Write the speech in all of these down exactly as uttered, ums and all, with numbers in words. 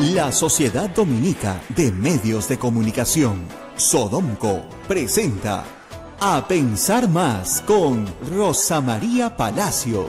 La Sociedad Dominica de Medios de Comunicación, Sodomco, presenta A Pensar Más con Rosa María Palacios.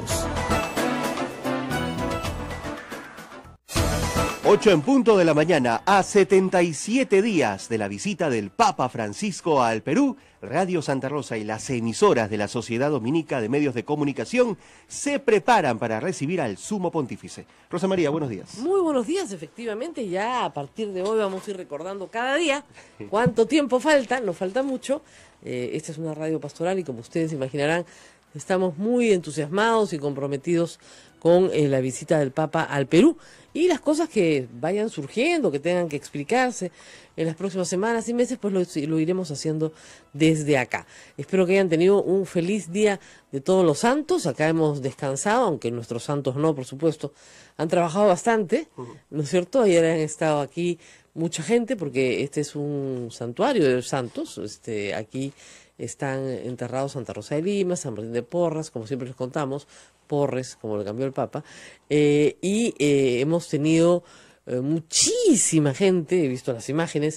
Ocho en punto de la mañana, a setenta y siete días de la visita del Papa Francisco al Perú, Radio Santa Rosa y las emisoras de la Sociedad Dominica de Medios de Comunicación se preparan para recibir al Sumo Pontífice. Rosa María, buenos días. Muy buenos días, efectivamente, ya a partir de hoy vamos a ir recordando cada día cuánto tiempo falta, nos falta mucho. Eh, esta es una radio pastoral y como ustedes imaginarán, estamos muy entusiasmados y comprometidos con eh, la visita del Papa al Perú y las cosas que vayan surgiendo, que tengan que explicarse en las próximas semanas y meses, pues lo, lo iremos haciendo desde acá. Espero que hayan tenido un feliz día de todos los santos. Acá hemos descansado, aunque nuestros santos no, por supuesto. Han trabajado bastante, ¿no es cierto? Ayer han estado aquí mucha gente porque este es un santuario de los santos. Este, aquí están enterrados Santa Rosa de Lima, San Martín de Porras, como siempre les contamos, Porres, como le cambió el Papa, eh, y eh, hemos tenido eh, muchísima gente, he visto las imágenes,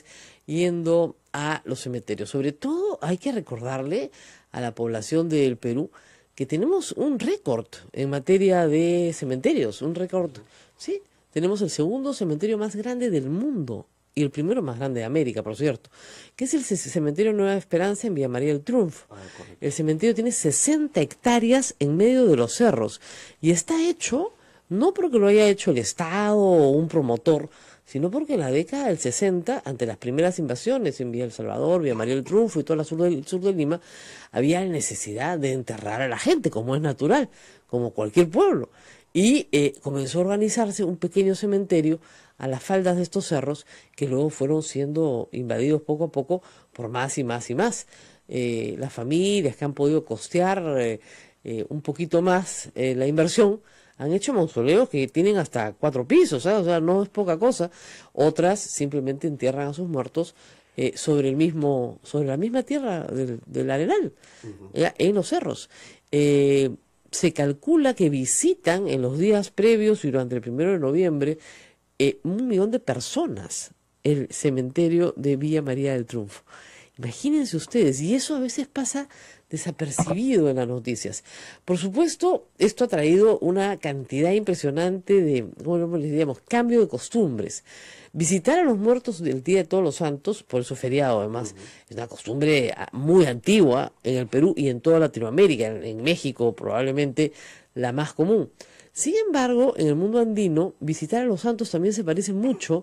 yendo a los cementerios. Sobre todo hay que recordarle a la población del Perú que tenemos un récord en materia de cementerios, un récord, ¿sí? Tenemos el segundo cementerio más grande del mundo, y el primero más grande de América, por cierto, que es el cementerio Nueva Esperanza en Villa María del Triunfo. Ah, el cementerio tiene sesenta hectáreas en medio de los cerros y está hecho, no porque lo haya hecho el Estado o un promotor, sino porque en la década del sesenta, ante las primeras invasiones en Villa El Salvador, Villa María del Triunfo y toda la sur del sur de Lima, había necesidad de enterrar a la gente, como es natural, como cualquier pueblo. Y eh, comenzó a organizarse un pequeño cementerio a las faldas de estos cerros que luego fueron siendo invadidos poco a poco por más y más y más. Eh, las familias que han podido costear eh, eh, un poquito más eh, la inversión han hecho mausoleos que tienen hasta cuatro pisos, ¿sabes? O sea, no es poca cosa. Otras simplemente entierran a sus muertos eh, sobre el mismo, sobre la misma tierra del, del Arenal, uh-huh. eh, en los cerros. Eh, se calcula que visitan en los días previos y durante el primero de noviembre eh, un millón de personas el cementerio de Villa María del Triunfo. Imagínense ustedes, y eso a veces pasa desapercibido en las noticias. Por supuesto, esto ha traído una cantidad impresionante de, ¿cómo les diríamos?, cambio de costumbres. Visitar a los muertos del Día de Todos los Santos, por eso feriado además, uh-huh. es una costumbre muy antigua en el Perú y en toda Latinoamérica, en, en México probablemente la más común. Sin embargo, en el mundo andino, visitar a los santos también se parece mucho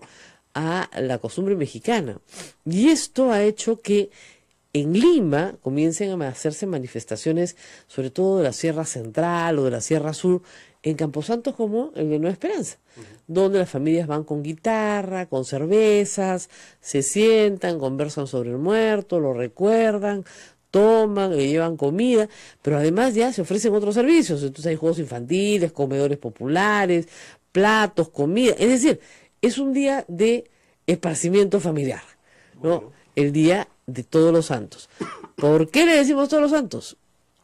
a la costumbre mexicana. Y esto ha hecho que en Lima comiencen a hacerse manifestaciones, sobre todo de la Sierra Central o de la Sierra Sur, en camposantos como el de Nueva Esperanza, uh-huh. donde las familias van con guitarra, con cervezas, se sientan, conversan sobre el muerto, lo recuerdan, toman, le llevan comida, pero además ya se ofrecen otros servicios. Entonces hay juegos infantiles, comedores populares, platos, comida. Es decir, es un día de esparcimiento familiar, ¿no? Bueno. El día de Todos los Santos. ¿Por qué le decimos Todos los Santos?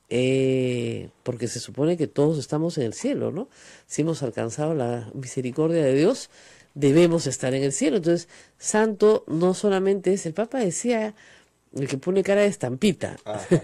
Eh, porque se supone que todos estamos en el cielo, ¿no? Si hemos alcanzado la misericordia de Dios, debemos estar en el cielo. Entonces, santo no solamente es, el Papa decía, el que pone cara de estampita.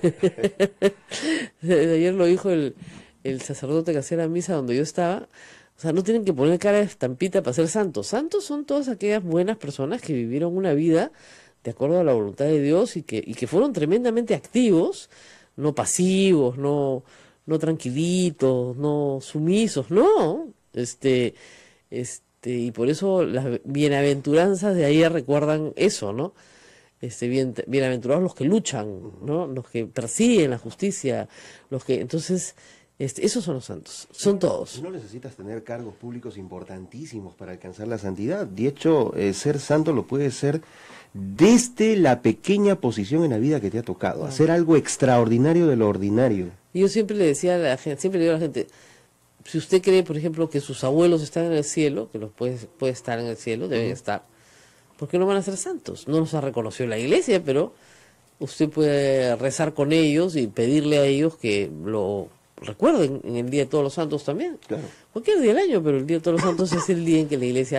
Ayer lo dijo el, el sacerdote que hacía la misa donde yo estaba. O sea, no tienen que poner cara de estampita para ser santos. Santos son todas aquellas buenas personas que vivieron una vida de acuerdo a la voluntad de Dios y que, y que fueron tremendamente activos, no pasivos, no, no tranquilitos, no sumisos, no. Este, este, y por eso las bienaventuranzas de ayer recuerdan eso, ¿no? Este, bien, bienaventurados los que luchan, ¿no? Los que persiguen la justicia, los que, entonces, este, esos son los santos, son no, todos. No necesitas tener cargos públicos importantísimos para alcanzar la santidad. De hecho, eh, ser santo lo puedes ser desde la pequeña posición en la vida que te ha tocado, ah. hacer algo extraordinario de lo ordinario. Y yo siempre le decía a la gente, siempre le digo a la gente, si usted cree, por ejemplo, que sus abuelos están en el cielo, que los puede, puede estar en el cielo, deben uh-huh. estar, ¿por qué no van a ser santos? No los ha reconocido la iglesia, pero usted puede rezar con ellos y pedirle a ellos que lo recuerden en el Día de Todos los Santos también. Claro. Cualquier día del año, pero el Día de Todos los Santos es el día en que la iglesia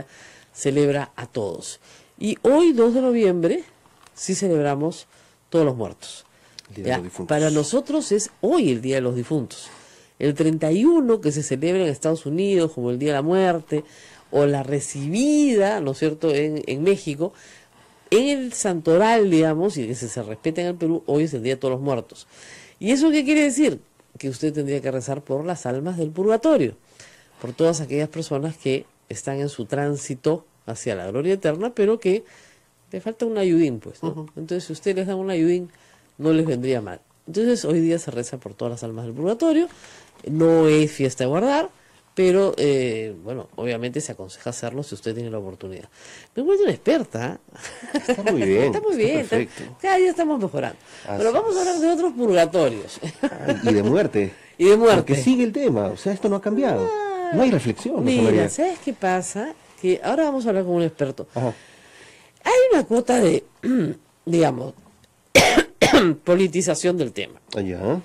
celebra a todos. Y hoy, dos de noviembre, sí celebramos todos los muertos. Día de ¿Ya? los difuntos. Para nosotros es hoy el Día de los Difuntos. El treinta y uno, que se celebra en Estados Unidos como el Día de la Muerte, o la recibida, ¿no es cierto?, en, en México, en el santoral, digamos, y que se, se respeta en el Perú, hoy es el Día de todos los muertos. ¿Y eso qué quiere decir? Que usted tendría que rezar por las almas del purgatorio, por todas aquellas personas que están en su tránsito hacia la gloria eterna, pero que le falta un ayudín, pues, ¿no? Uh-huh. Entonces, si usted les da un ayudín, no les vendría mal. Entonces, hoy día se reza por todas las almas del purgatorio. No es fiesta de guardar, pero, eh, bueno, obviamente se aconseja hacerlo si usted tiene la oportunidad. Me encuentro una experta. Está muy bien. Está muy bien. Está perfecto. Está, cada día estamos mejorando. Así pero vamos a hablar de otros purgatorios. Ay, y de muerte. Y de muerte. Porque sigue el tema. O sea, esto no ha cambiado. Ah, no hay reflexión. Mira, ¿sabes qué pasa? Que ahora vamos a hablar con un experto. Ajá. Hay una cuota de, digamos, politización del tema. Allá.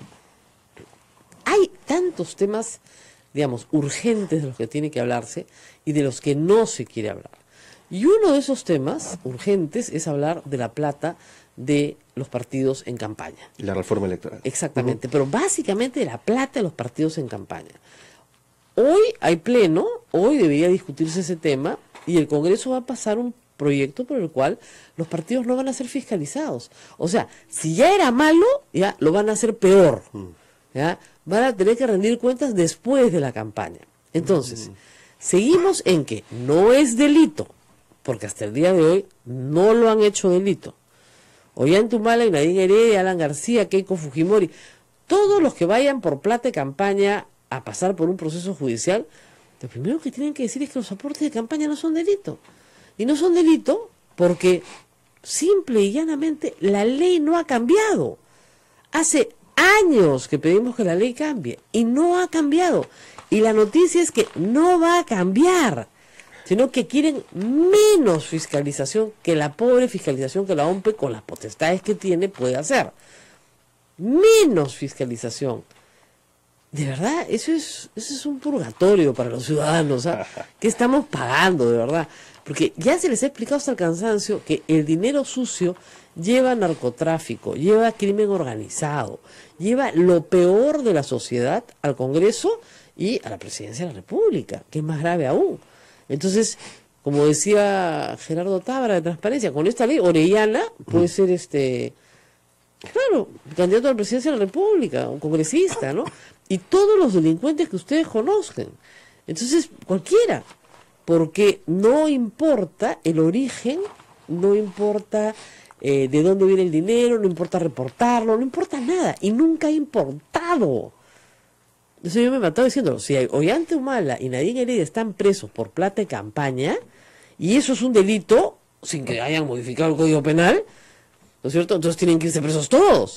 Hay tantos temas, digamos, urgentes de los que tiene que hablarse y de los que no se quiere hablar. Y uno de esos temas urgentes es hablar de la plata de los partidos en campaña. La reforma electoral. Exactamente, uh-huh. Pero básicamente de la plata de los partidos en campaña. Hoy hay pleno, hoy debería discutirse ese tema y el Congreso va a pasar un proyecto por el cual los partidos no van a ser fiscalizados. O sea, si ya era malo, ya lo van a hacer peor. Uh-huh. ¿Ya? Van a tener que rendir cuentas después de la campaña. Entonces, uh-huh. seguimos en que no es delito, porque hasta el día de hoy no lo han hecho delito. Ollantumala, Nadine Heredia, Alan García, Keiko Fujimori, todos los que vayan por plata de campaña a pasar por un proceso judicial, lo primero que tienen que decir es que los aportes de campaña no son delito. Y no son delito porque simple y llanamente la ley no ha cambiado. Hace años que pedimos que la ley cambie y no ha cambiado. Y la noticia es que no va a cambiar, sino que quieren menos fiscalización que la pobre fiscalización que la O M P E con las potestades que tiene puede hacer. Menos fiscalización. De verdad, eso es, eso es un purgatorio para los ciudadanos, ¿eh? ¿Qué estamos pagando, de verdad? Porque ya se les ha explicado hasta el cansancio que el dinero sucio lleva narcotráfico, lleva crimen organizado, lleva lo peor de la sociedad al Congreso y a la Presidencia de la República, que es más grave aún. Entonces, como decía Gerardo Tábara de Transparencia, con esta ley Orellana puede ser este, claro, candidato a la Presidencia de la República, un congresista, ¿no? Y todos los delincuentes que ustedes conozcan. Entonces, cualquiera, porque no importa el origen, no importa eh, de dónde viene el dinero, no importa reportarlo, no importa nada, y nunca ha importado. Entonces yo me he matado diciendo, si Ollantumala y Nadine Heredia están presos por plata de campaña, y eso es un delito, sin que hayan modificado el Código Penal, ¿no es cierto? Entonces tienen que irse presos todos.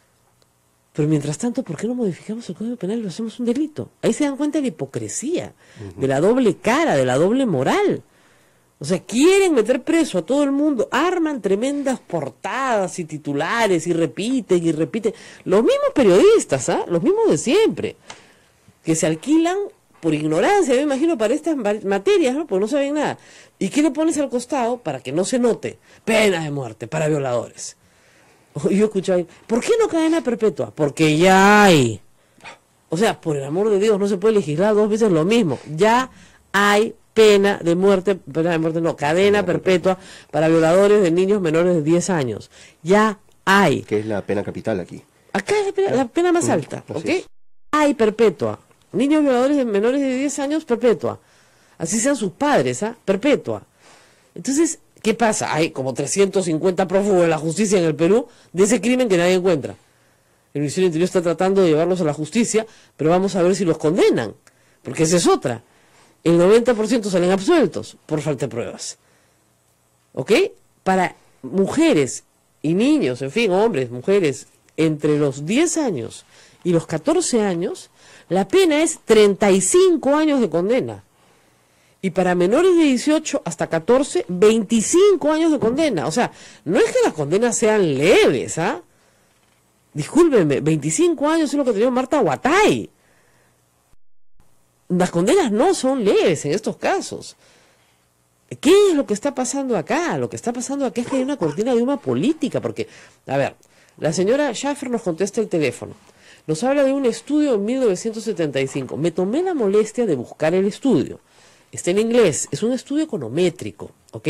Pero mientras tanto, ¿por qué no modificamos el Código Penal y lo hacemos un delito? Ahí se dan cuenta de la hipocresía, uh-huh. de la doble cara, de la doble moral. O sea, quieren meter preso a todo el mundo, arman tremendas portadas y titulares y repiten y repiten. Los mismos periodistas, ¿ah? Los mismos de siempre, que se alquilan por ignorancia, me imagino, para estas materias, ¿no? Porque no saben nada. ¿Y qué le pones al costado para que no se note? Pena de muerte para violadores. Yo escuchaba, ¿por qué no cadena perpetua? Porque ya hay. O sea, por el amor de Dios, no se puede legislar dos veces lo mismo. Ya hay pena de muerte, pena de muerte no, cadena perpetua para violadores de niños menores de diez años. Ya hay. Que es la pena capital aquí. Acá es la pena, la pena más alta, ¿ok? Hay perpetua. Niños violadores de menores de diez años, perpetua. Así sean sus padres, ¿ah? Perpetua. Entonces, ¿qué pasa? Hay como trescientos cincuenta prófugos de la justicia en el Perú de ese crimen que nadie encuentra. El Ministerio del Interior está tratando de llevarlos a la justicia, pero vamos a ver si los condenan, porque esa es otra. El noventa por ciento salen absueltos por falta de pruebas. ¿Ok? Para mujeres y niños, en fin, hombres, mujeres, entre los diez años y los catorce años, la pena es treinta y cinco años de condena. Y para menores de dieciocho hasta catorce, veinticinco años de condena. O sea, no es que las condenas sean leves, ¿ah? Discúlpenme, veinticinco años es lo que tenía Marta Huatay. Las condenas no son leves en estos casos. ¿Qué es lo que está pasando acá? Lo que está pasando acá es que hay una cortina de humo política, porque, a ver, la señora Schaffer nos contesta el teléfono, nos habla de un estudio en mil novecientos setenta y cinco. Me tomé la molestia de buscar el estudio. Está en inglés, es un estudio econométrico, ¿ok?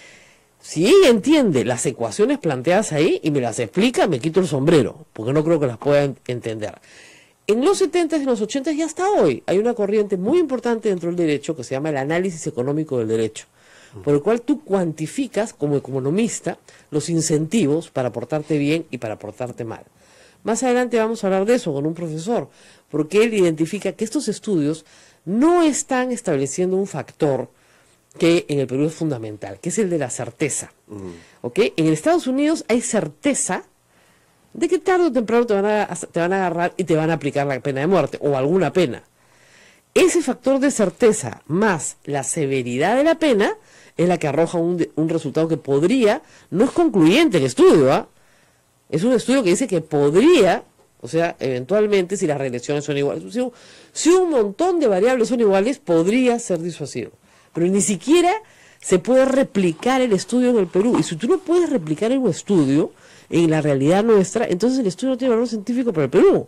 Si ella entiende las ecuaciones planteadas ahí y me las explica, me quito el sombrero, porque no creo que las pueda entender. En los setenta y en los ochenta y hasta hoy hay una corriente muy importante dentro del derecho que se llama el análisis económico del derecho, por el cual tú cuantificas como economista los incentivos para portarte bien y para portarte mal. Más adelante vamos a hablar de eso con un profesor, porque él identifica que estos estudios no están estableciendo un factor que en el Perú es fundamental, que es el de la certeza. Mm. ¿Ok? En Estados Unidos hay certeza de que tarde o temprano te van, a, te van a agarrar y te van a aplicar la pena de muerte, o alguna pena. Ese factor de certeza más la severidad de la pena es la que arroja un, un resultado que podría, no es concluyente el estudio, ¿ah? Es un estudio que dice que podría, o sea, eventualmente, si las regresiones son iguales, si, si un montón de variables son iguales, podría ser disuasivo. Pero ni siquiera se puede replicar el estudio en el Perú. Y si tú no puedes replicar un estudio en la realidad nuestra, entonces el estudio no tiene valor científico para el Perú.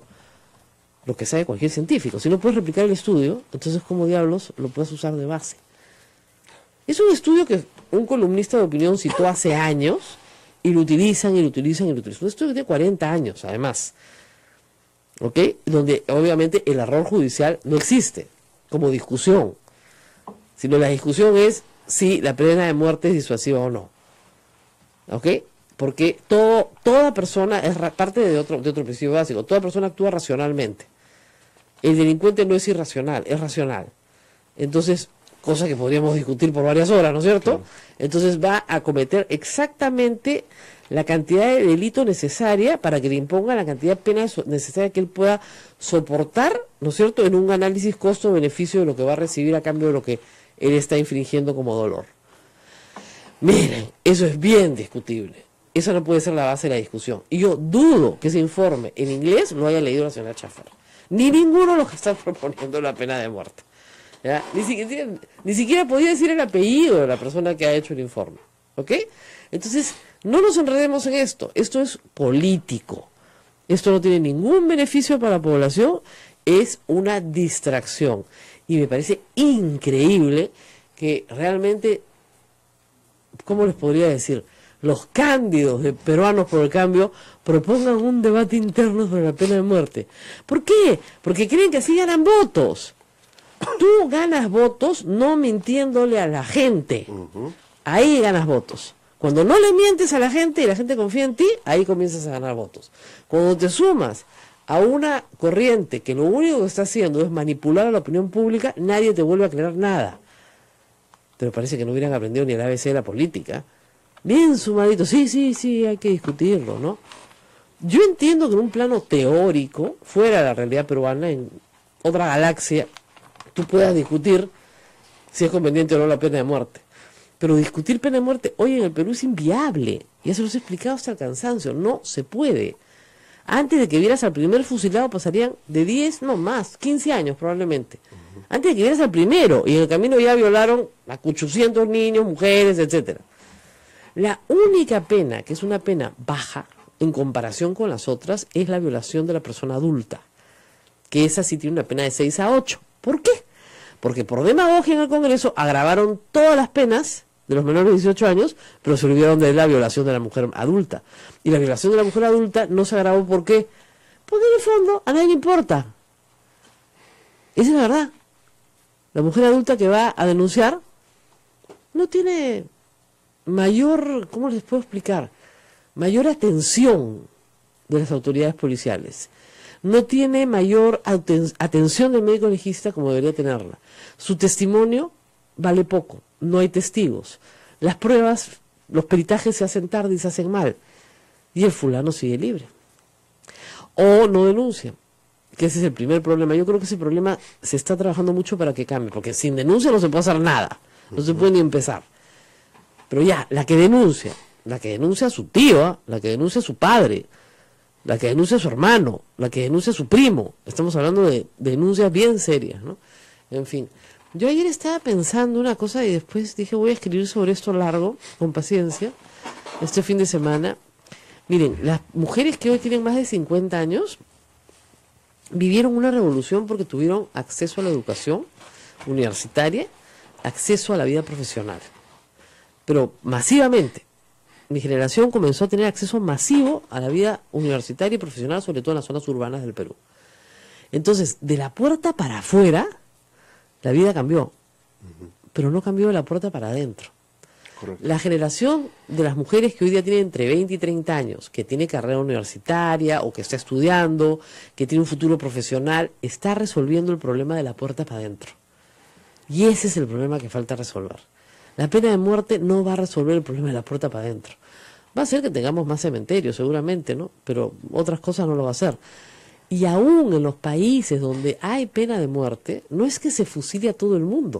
Lo que sabe cualquier científico. Si no puedes replicar el estudio, entonces ¿cómo diablos lo puedes usar de base? Es un estudio que un columnista de opinión citó hace años y lo utilizan y lo utilizan y lo utilizan. Un estudio que tiene cuarenta años, además. ¿Ok? Donde obviamente el error judicial no existe como discusión, sino la discusión es si la pena de muerte es disuasiva o no. ¿Ok? Porque todo, toda persona es parte de otro, de otro principio básico. Toda persona actúa racionalmente. El delincuente no es irracional, es racional. Entonces, cosa que podríamos discutir por varias horas, ¿no es cierto? Claro. Entonces va a cometer exactamente la cantidad de delito necesaria para que le imponga la cantidad de pena necesaria que él pueda soportar, ¿no es cierto?, en un análisis costo-beneficio de lo que va a recibir a cambio de lo que él está infringiendo como dolor. Miren, eso es bien discutible. Esa no puede ser la base de la discusión. Y yo dudo que ese informe en inglés lo haya leído la señora Schaffer. Ni ninguno de los que están proponiendo la pena de muerte. ¿Ya? Ni siquiera, ni siquiera podía decir el apellido de la persona que ha hecho el informe. ¿Ok? Entonces, no nos enredemos en esto. Esto es político. Esto no tiene ningún beneficio para la población. Es una distracción. Y me parece increíble que realmente, ¿cómo les podría decir? Los cándidos de Peruanos por el Cambio propongan un debate interno sobre la pena de muerte. ¿Por qué? Porque creen que así ganan votos. Tú ganas votos no mintiéndole a la gente. Ahí ganas votos. Cuando no le mientes a la gente y la gente confía en ti, ahí comienzas a ganar votos. Cuando te sumas a una corriente que lo único que está haciendo es manipular a la opinión pública, nadie te vuelve a aclarar nada. Pero parece que no hubieran aprendido ni el A B C de la política. Bien sumadito, sí, sí, sí, hay que discutirlo, ¿no? Yo entiendo que en un plano teórico, fuera de la realidad peruana, en otra galaxia, tú puedas discutir si es conveniente o no la pena de muerte. Pero discutir pena de muerte hoy en el Perú es inviable. Ya se los he explicado hasta el cansancio. No se puede. Antes de que vieras al primer fusilado pasarían de diez, no más, quince años probablemente. Uh-huh. Antes de que vieras al primero. Y en el camino ya violaron a ochocientos niños, mujeres, etcétera. La única pena, que es una pena baja en comparación con las otras, es la violación de la persona adulta. Que esa sí tiene una pena de seis a ocho. ¿Por qué? Porque por demagogia en el Congreso agravaron todas las penas de los menores de dieciocho años, pero se olvidaron de la violación de la mujer adulta. Y la violación de la mujer adulta no se agravó, ¿por qué? Porque en el fondo a nadie le importa. Esa es la verdad. La mujer adulta que va a denunciar no tiene mayor, ¿cómo les puedo explicar? Mayor atención de las autoridades policiales. No tiene mayor aten atención del médico legista como debería tenerla. Su testimonio vale poco, no hay testigos. Las pruebas, los peritajes se hacen tarde y se hacen mal. Y el fulano sigue libre. O no denuncia, que ese es el primer problema. Yo creo que ese problema se está trabajando mucho para que cambie, porque sin denuncia no se puede hacer nada, no se puede ni empezar. Pero ya, la que denuncia, la que denuncia a su tío, la que denuncia a su padre, la que denuncia a su hermano, la que denuncia a su primo, estamos hablando de denuncias bien serias, ¿no? En fin, Yo ayer estaba pensando una cosa y después dije voy a escribir sobre esto largo, con paciencia, este fin de semana. Miren, las mujeres que hoy tienen más de cincuenta años vivieron una revolución porque tuvieron acceso a la educación universitaria, acceso a la vida profesional, pero masivamente. Mi generación comenzó a tener acceso masivo a la vida universitaria y profesional, sobre todo en las zonas urbanas del Perú. Entonces, de la puerta para afuera, la vida cambió, uh-huh. pero no cambió de la puerta para adentro. Correcto. La generación de las mujeres que hoy día tienen entre veinte y treinta años, que tiene carrera universitaria o que está estudiando, que tiene un futuro profesional, está resolviendo el problema de la puerta para adentro. Y ese es el problema que falta resolver. La pena de muerte no va a resolver el problema de la puerta para adentro. Va a hacer que tengamos más cementerios, seguramente, ¿no? Pero otras cosas no lo va a hacer. Y aún en los países donde hay pena de muerte, no es que se fusile a todo el mundo.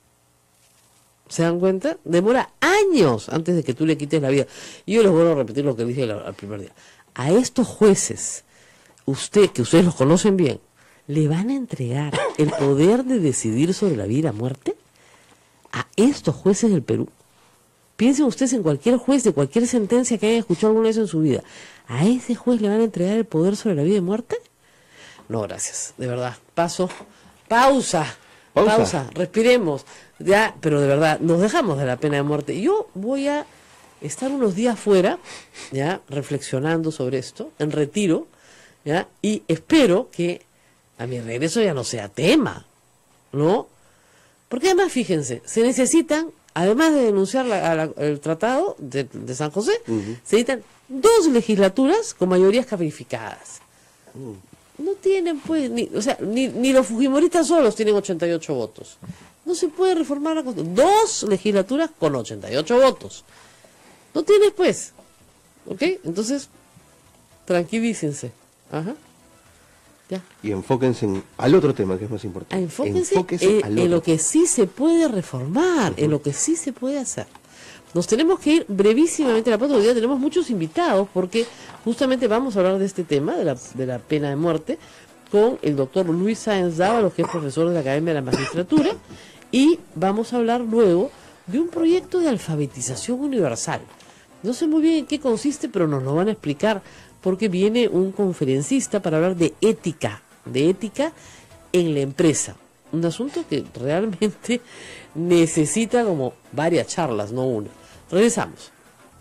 ¿Se dan cuenta? Demora años antes de que tú le quites la vida. Y yo les vuelvo a repetir lo que dije al, al primer día. A estos jueces, usted, que ustedes los conocen bien, ¿le van a entregar el poder de decidir sobre la vida y la muerte a estos jueces del Perú? Piensen ustedes en cualquier juez de cualquier sentencia que hayan escuchado alguna vez en su vida. ¿A ese juez le van a entregar el poder sobre la vida y muerte? No, gracias. De verdad. Paso. Pausa. Pausa. Pausa. Respiremos. Ya, pero de verdad, nos dejamos de la pena de muerte. Yo voy a estar unos días fuera, ya, reflexionando sobre esto, en retiro, ya, y espero que a mi regreso ya no sea tema, ¿no? Porque además, fíjense, se necesitan, además de denunciar la, la, el tratado de, de San José, uh-huh. se necesitan dos legislaturas con mayorías calificadas. Uh. No tienen, pues, ni, o sea, ni, ni los fujimoristas solos tienen ochenta y ocho votos. No se puede reformar la Constitución. Dos legislaturas con ochenta y ocho votos. No tienes, pues. ¿Ok? Entonces, tranquilícense. Ajá. Ya. Y enfóquense en, al otro tema, que es más importante. Ah, enfóquense, enfóquense en, al otro. en lo que sí se puede reformar, uh-huh. en lo que sí se puede hacer. Nos tenemos que ir brevísimamente a la pausa. Hoy día tenemos muchos invitados porque justamente vamos a hablar de este tema, de la, de la pena de muerte, con el doctor Luis Sáenz Dávalos, que es profesor de la Academia de la Magistratura, y vamos a hablar luego de un proyecto de alfabetización universal. No sé muy bien en qué consiste, pero nos lo van a explicar porque viene un conferencista para hablar de ética, de ética en la empresa. Un asunto que realmente necesita como varias charlas, no una. Regresamos.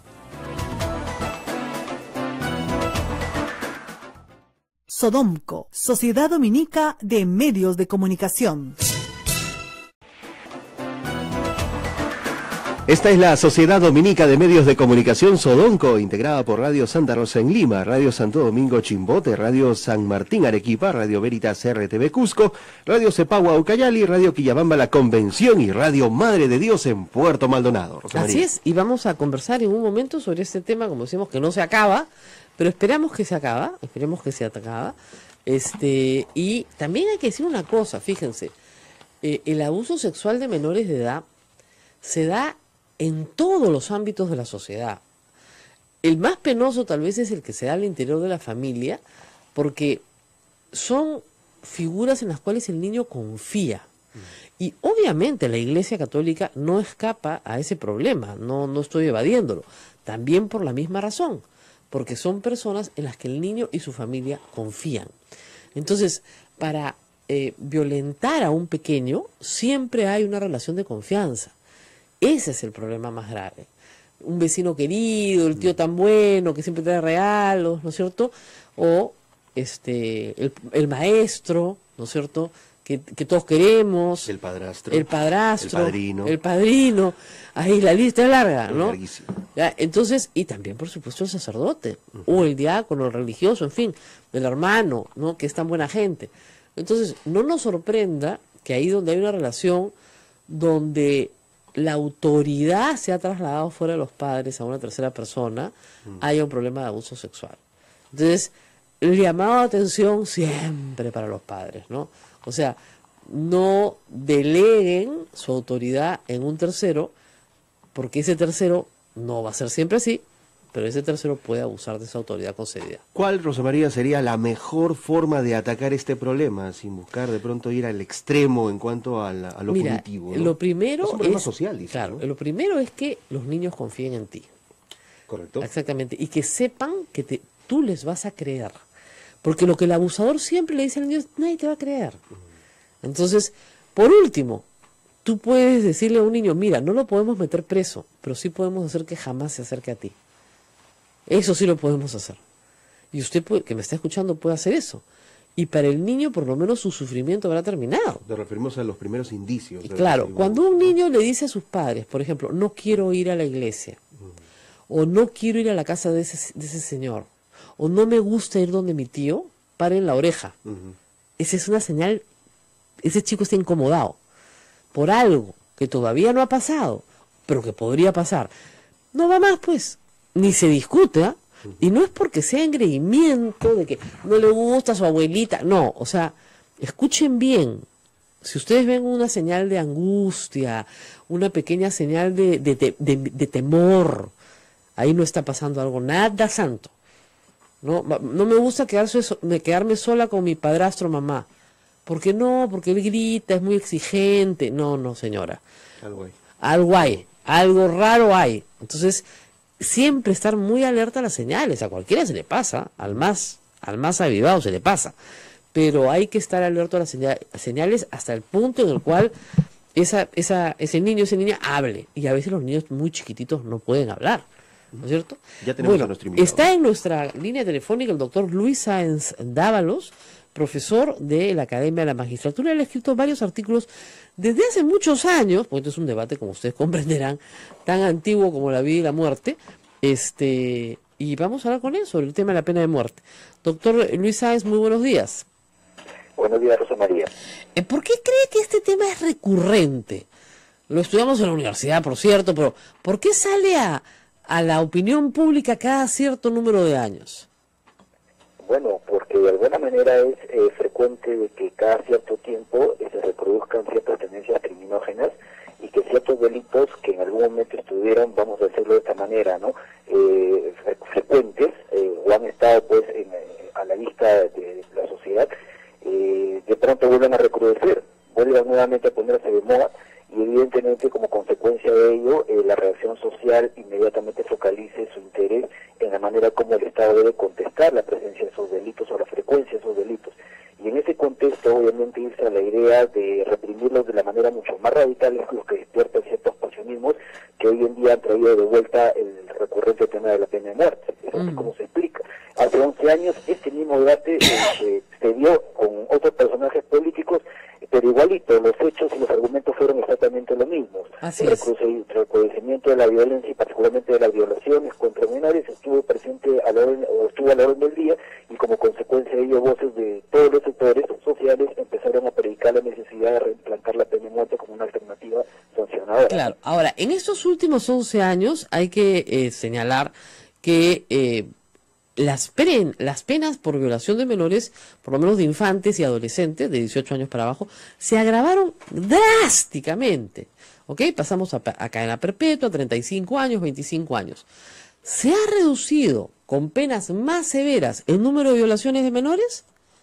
Sodomco, Sociedad Dominica de Medios de Comunicación. Esta es la Sociedad Dominica de Medios de Comunicación Sodomco, integrada por Radio Santa Rosa en Lima, Radio Santo Domingo Chimbote, Radio San Martín Arequipa, Radio Veritas R T V Cusco, Radio Cepagua Ucayali, Radio Quillabamba La Convención y Radio Madre de Dios en Puerto Maldonado. Rosa Así María. Es, y vamos a conversar en un momento sobre este tema, como decimos, que no se acaba, pero esperamos que se acaba, esperemos que se acaba. Este, y también hay que decir una cosa, fíjense, eh, el abuso sexual de menores de edad se da en todos los ámbitos de la sociedad. El más penoso tal vez es el que se da al interior de la familia, porque son figuras en las cuales el niño confía. Mm. Y obviamente la Iglesia Católica no escapa a ese problema, no, no estoy evadiéndolo, también por la misma razón, porque son personas en las que el niño y su familia confían. Entonces, para eh, violentar a un pequeño, siempre hay una relación de confianza. Ese es el problema más grave. Un vecino querido, el tío tan bueno, que siempre trae regalos, ¿no es cierto? O este el, el maestro, ¿no es cierto?, que, que todos queremos. El padrastro. El padrastro. El padrino. El padrino. Ahí la lista es larga, ¿no? Larguísimo. Ya, entonces, y también, por supuesto, el sacerdote, uh-huh. o el diácono, el religioso, en fin, el hermano, ¿no?, que es tan buena gente. Entonces, no nos sorprenda que ahí donde hay una relación donde la autoridad se ha trasladado fuera de los padres a una tercera persona, mm. haya un problema de abuso sexual. Entonces, el llamado de atención siempre para los padres, ¿no? O sea, no deleguen su autoridad en un tercero, porque ese tercero no va a ser siempre así, pero ese tercero puede abusar de esa autoridad concedida. ¿Cuál, Rosa María, sería la mejor forma de atacar este problema, sin buscar de pronto ir al extremo en cuanto a, la, a lo Mira, punitivo, ¿no? Lo primero es un problema es, social, dice, claro, ¿no? lo primero es que los niños confíen en ti. Correcto. Exactamente, y que sepan que te, tú les vas a creer. Porque lo que el abusador siempre le dice al niño es, nadie te va a creer. Entonces, por último, tú puedes decirle a un niño, mira, no lo podemos meter preso, pero sí podemos hacer que jamás se acerque a ti. Eso sí lo podemos hacer. Y usted puede, que me está escuchando puede hacer eso. Y para el niño, por lo menos, su sufrimiento habrá terminado. Nos referimos a los primeros indicios. Y claro, cuando un niño le dice a sus padres, por ejemplo, no quiero ir a la iglesia, o no quiero ir a la casa de ese, de ese señor, o no me gusta ir donde mi tío, paren la oreja. Uh-huh. Esa es una señal, ese chico está incomodado por algo que todavía no ha pasado, pero que podría pasar. No va más, pues, ni se discute, ¿eh? Uh-huh. Y no es porque sea engreimiento de que no le gusta a su abuelita, no, o sea, escuchen bien. Si ustedes ven una señal de angustia, una pequeña señal de, de, de, de, de temor, ahí no está pasando algo, nada santo. No, no me gusta quedarse, quedarme sola con mi padrastro, mamá. ¿Por qué no? Porque él grita, es muy exigente. No, no, señora. Algo hay. Algo hay, algo raro hay. Entonces, siempre estar muy alerta a las señales. A cualquiera se le pasa, al más, al más avivado se le pasa. Pero hay que estar alerta a las señales, señales hasta el punto en el cual esa, esa, ese niño, esa niña hable. Y a veces los niños muy chiquititos no pueden hablar. ¿No es cierto? Ya tenemos bueno, a nuestro invitado. Está en nuestra línea telefónica el doctor Luis Sáenz Dávalos, profesor de la Academia de la Magistratura. Él ha escrito varios artículos desde hace muchos años, porque esto es un debate, como ustedes comprenderán, tan antiguo como la vida y la muerte, este, y vamos a hablar con él sobre el tema de la pena de muerte. Doctor Luis Sáenz, muy buenos días. Buenos días, Rosa María. ¿Por qué cree que este tema es recurrente? Lo estudiamos en la universidad, por cierto, pero ¿por qué sale a... a la opinión pública cada cierto número de años? Bueno, porque de alguna manera es eh, frecuente de que cada cierto tiempo eh, se reproduzcan ciertas tendencias criminógenas y que ciertos delitos que en algún momento estuvieron, vamos a decirlo de esta manera, ¿no? Eh, fre frecuentes eh, o han estado pues en, eh, a la vista de, de la sociedad, eh, de pronto vuelven a recrudecer, vuelven nuevamente a ponerse de moda. Y evidentemente como consecuencia de ello, eh, la reacción social inmediatamente focalice su interés en la manera como el Estado debe contestar la presencia de esos delitos o la frecuencia de esos delitos. Y en ese contexto, obviamente, irse a la idea de reprimirlos de la manera mucho más radical es lo que despierta ciertos pasionismos que hoy en día han traído de vuelta el recurrente tema de la pena de muerte. Eso mm. es como se explica. Hace once años este mismo debate eh, se, se dio con otros personajes políticos, pero igualito, los hechos y los argumentos fueron exactamente los mismos. Así el recrudecimiento de la violencia y particularmente de las violaciones contra menores estuvo presente a la orden, o estuvo a la orden del día, y como consecuencia de ello voces de todos los sectores sociales empezaron a predicar la necesidad de reimplantar la pena de muerte como una alternativa sancionadora. Claro, ahora, en estos últimos once años hay que eh, señalar que eh, Las, pen, las penas por violación de menores, por lo menos de infantes y adolescentes de dieciocho años para abajo, se agravaron drásticamente. ¿Ok? Pasamos a, a cadena perpetua, treinta y cinco años, veinticinco años. ¿Se ha reducido con penas más severas el número de violaciones de menores?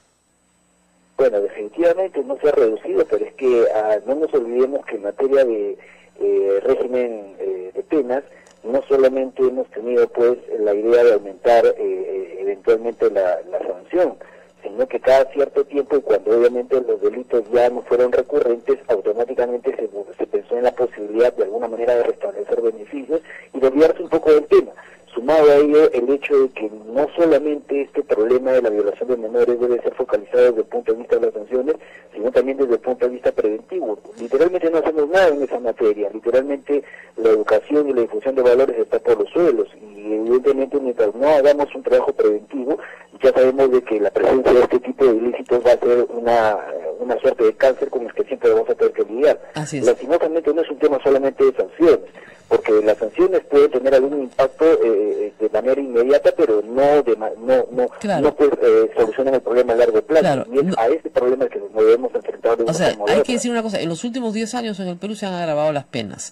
Bueno, definitivamente no se ha reducido, pero es que ah, no nos olvidemos que en materia de eh, régimen eh, de penas, no solamente hemos tenido pues la idea de aumentar eh, eventualmente la, la sanción, sino que cada cierto tiempo, y cuando obviamente los delitos ya no fueron recurrentes, automáticamente se, se pensó en la posibilidad de alguna manera de restablecer beneficios y de olvidarse un poco del tema. Sumado a ello el hecho de que no solamente este problema de la violación de menores debe ser focalizado desde el punto de vista de las sanciones, sino también desde el punto de vista preventivo. Literalmente no hacemos nada en esa materia, literalmente la educación y la difusión de valores está por los suelos, y evidentemente mientras no hagamos un trabajo preventivo, ya sabemos de que la presencia de este tipo de ilícitos va a ser una, una suerte de cáncer con el que siempre vamos a tener que lidiar. Así es. Lastimosamente no es un tema solamente de sanciones, porque las sanciones pueden tener algún impacto eh, de manera inmediata, pero no de ma no no claro. no pues, eh, solucionan el problema a largo plazo. Claro. Y es no. a este problema que nos debemos enfrentar. De o sea, hay moderna. que decir una cosa, en los últimos diez años en el Perú se han agravado las penas.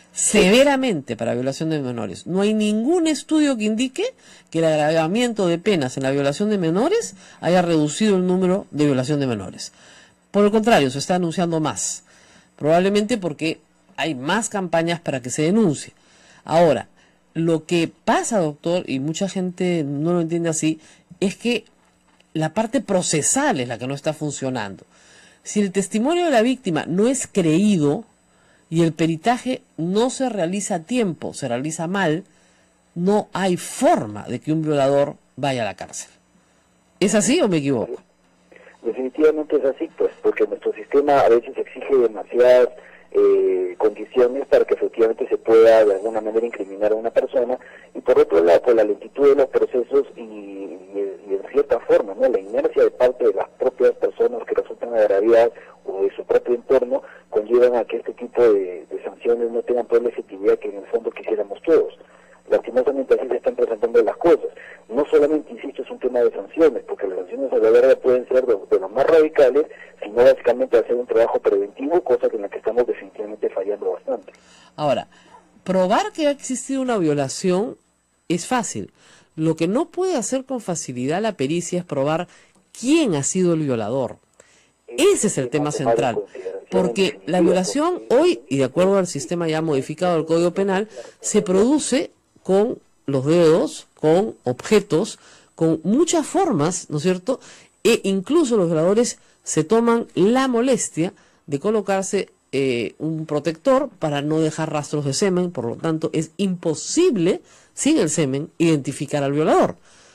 severamente para violación de menores. No hay ningún estudio que indique que el agravamiento de penas en la violación de menores haya reducido el número de violación de menores. Por el contrario, se está anunciando más. Probablemente porque hay más campañas para que se denuncie. Ahora, lo que pasa, doctor, y mucha gente no lo entiende así, es que la parte procesal es la que no está funcionando. Si el testimonio de la víctima no es creído y el peritaje no se realiza a tiempo, se realiza mal, no hay forma de que un violador vaya a la cárcel. ¿Es así o me equivoco? Definitivamente es así, pues, porque nuestro sistema a veces exige demasiadas eh, condiciones para que efectivamente se pueda de alguna manera incriminar a una persona, y por otro lado, por la lentitud de los procesos y, y, y en cierta forma, ¿no?, la inercia de parte de las propias personas que resultan agraviadas o de su propio entorno, conllevan a que este tipo de, de sanciones no tengan toda la efectividad que en el fondo quisiéramos todos. Lastimosamente así se están presentando las cosas. No solamente, insisto, es un tema de sanciones, porque las sanciones a la larga pueden ser de, de los más radicales, sino básicamente hacer un trabajo preventivo, cosa en la que estamos definitivamente fallando bastante. Ahora, probar que ha existido una violación es fácil. Lo que no puede hacer con facilidad la pericia es probar quién ha sido el violador. Ese es el tema central, porque la violación hoy, y de acuerdo al sistema ya modificado del Código Penal, se produce con los dedos, con objetos, con muchas formas, ¿no es cierto? E incluso los violadores se toman la molestia de colocarse eh, un protector para no dejar rastros de semen, por lo tanto es imposible, sin el semen, identificar al violador.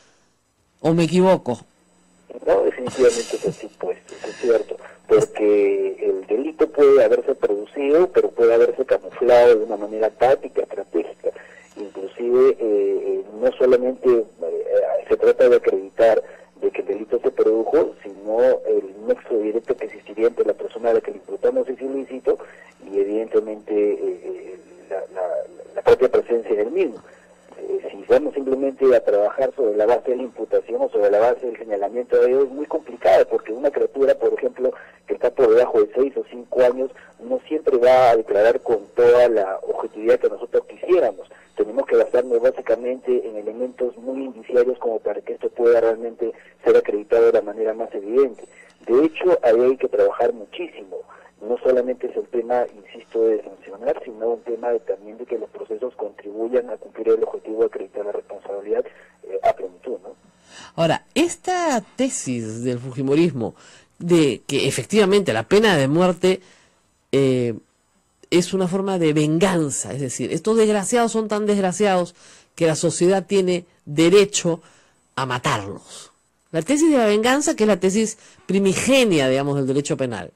¿O me equivoco? No, definitivamente es así, pues, eso es cierto, porque el delito puede haberse producido, pero puede haberse camuflado de una manera táctica, estratégica. Inclusive, eh, eh, no solamente eh, se trata de acreditar de que el delito se produjo, sino el nexo directo que existiría entre la persona a la que le imputamos ese ilícito y evidentemente eh, la, la, la propia presencia del mismo. Eh, si vamos simplemente a trabajar sobre la base de la imputación o sobre la base del señalamiento de ellos, es muy complicado, porque una criatura, por ejemplo, que está por debajo de seis o cinco años, no siempre va a declarar con toda la objetividad que nosotros quisiéramos. Tenemos que basarnos básicamente en elementos muy indiciarios como para que esto pueda realmente ser acreditado de la manera más evidente. De hecho, ahí hay que trabajar muchísimo. No solamente es el tema, insisto, de sancionar, sino un tema de, también de que los procesos contribuyan a cumplir el objetivo de acreditar la responsabilidad eh, a plenitud, ¿no? Ahora, esta tesis del fujimorismo de que efectivamente la pena de muerte eh, es una forma de venganza, es decir, estos desgraciados son tan desgraciados que la sociedad tiene derecho a matarlos. La tesis de la venganza, que es la tesis primigenia, digamos, del derecho penal.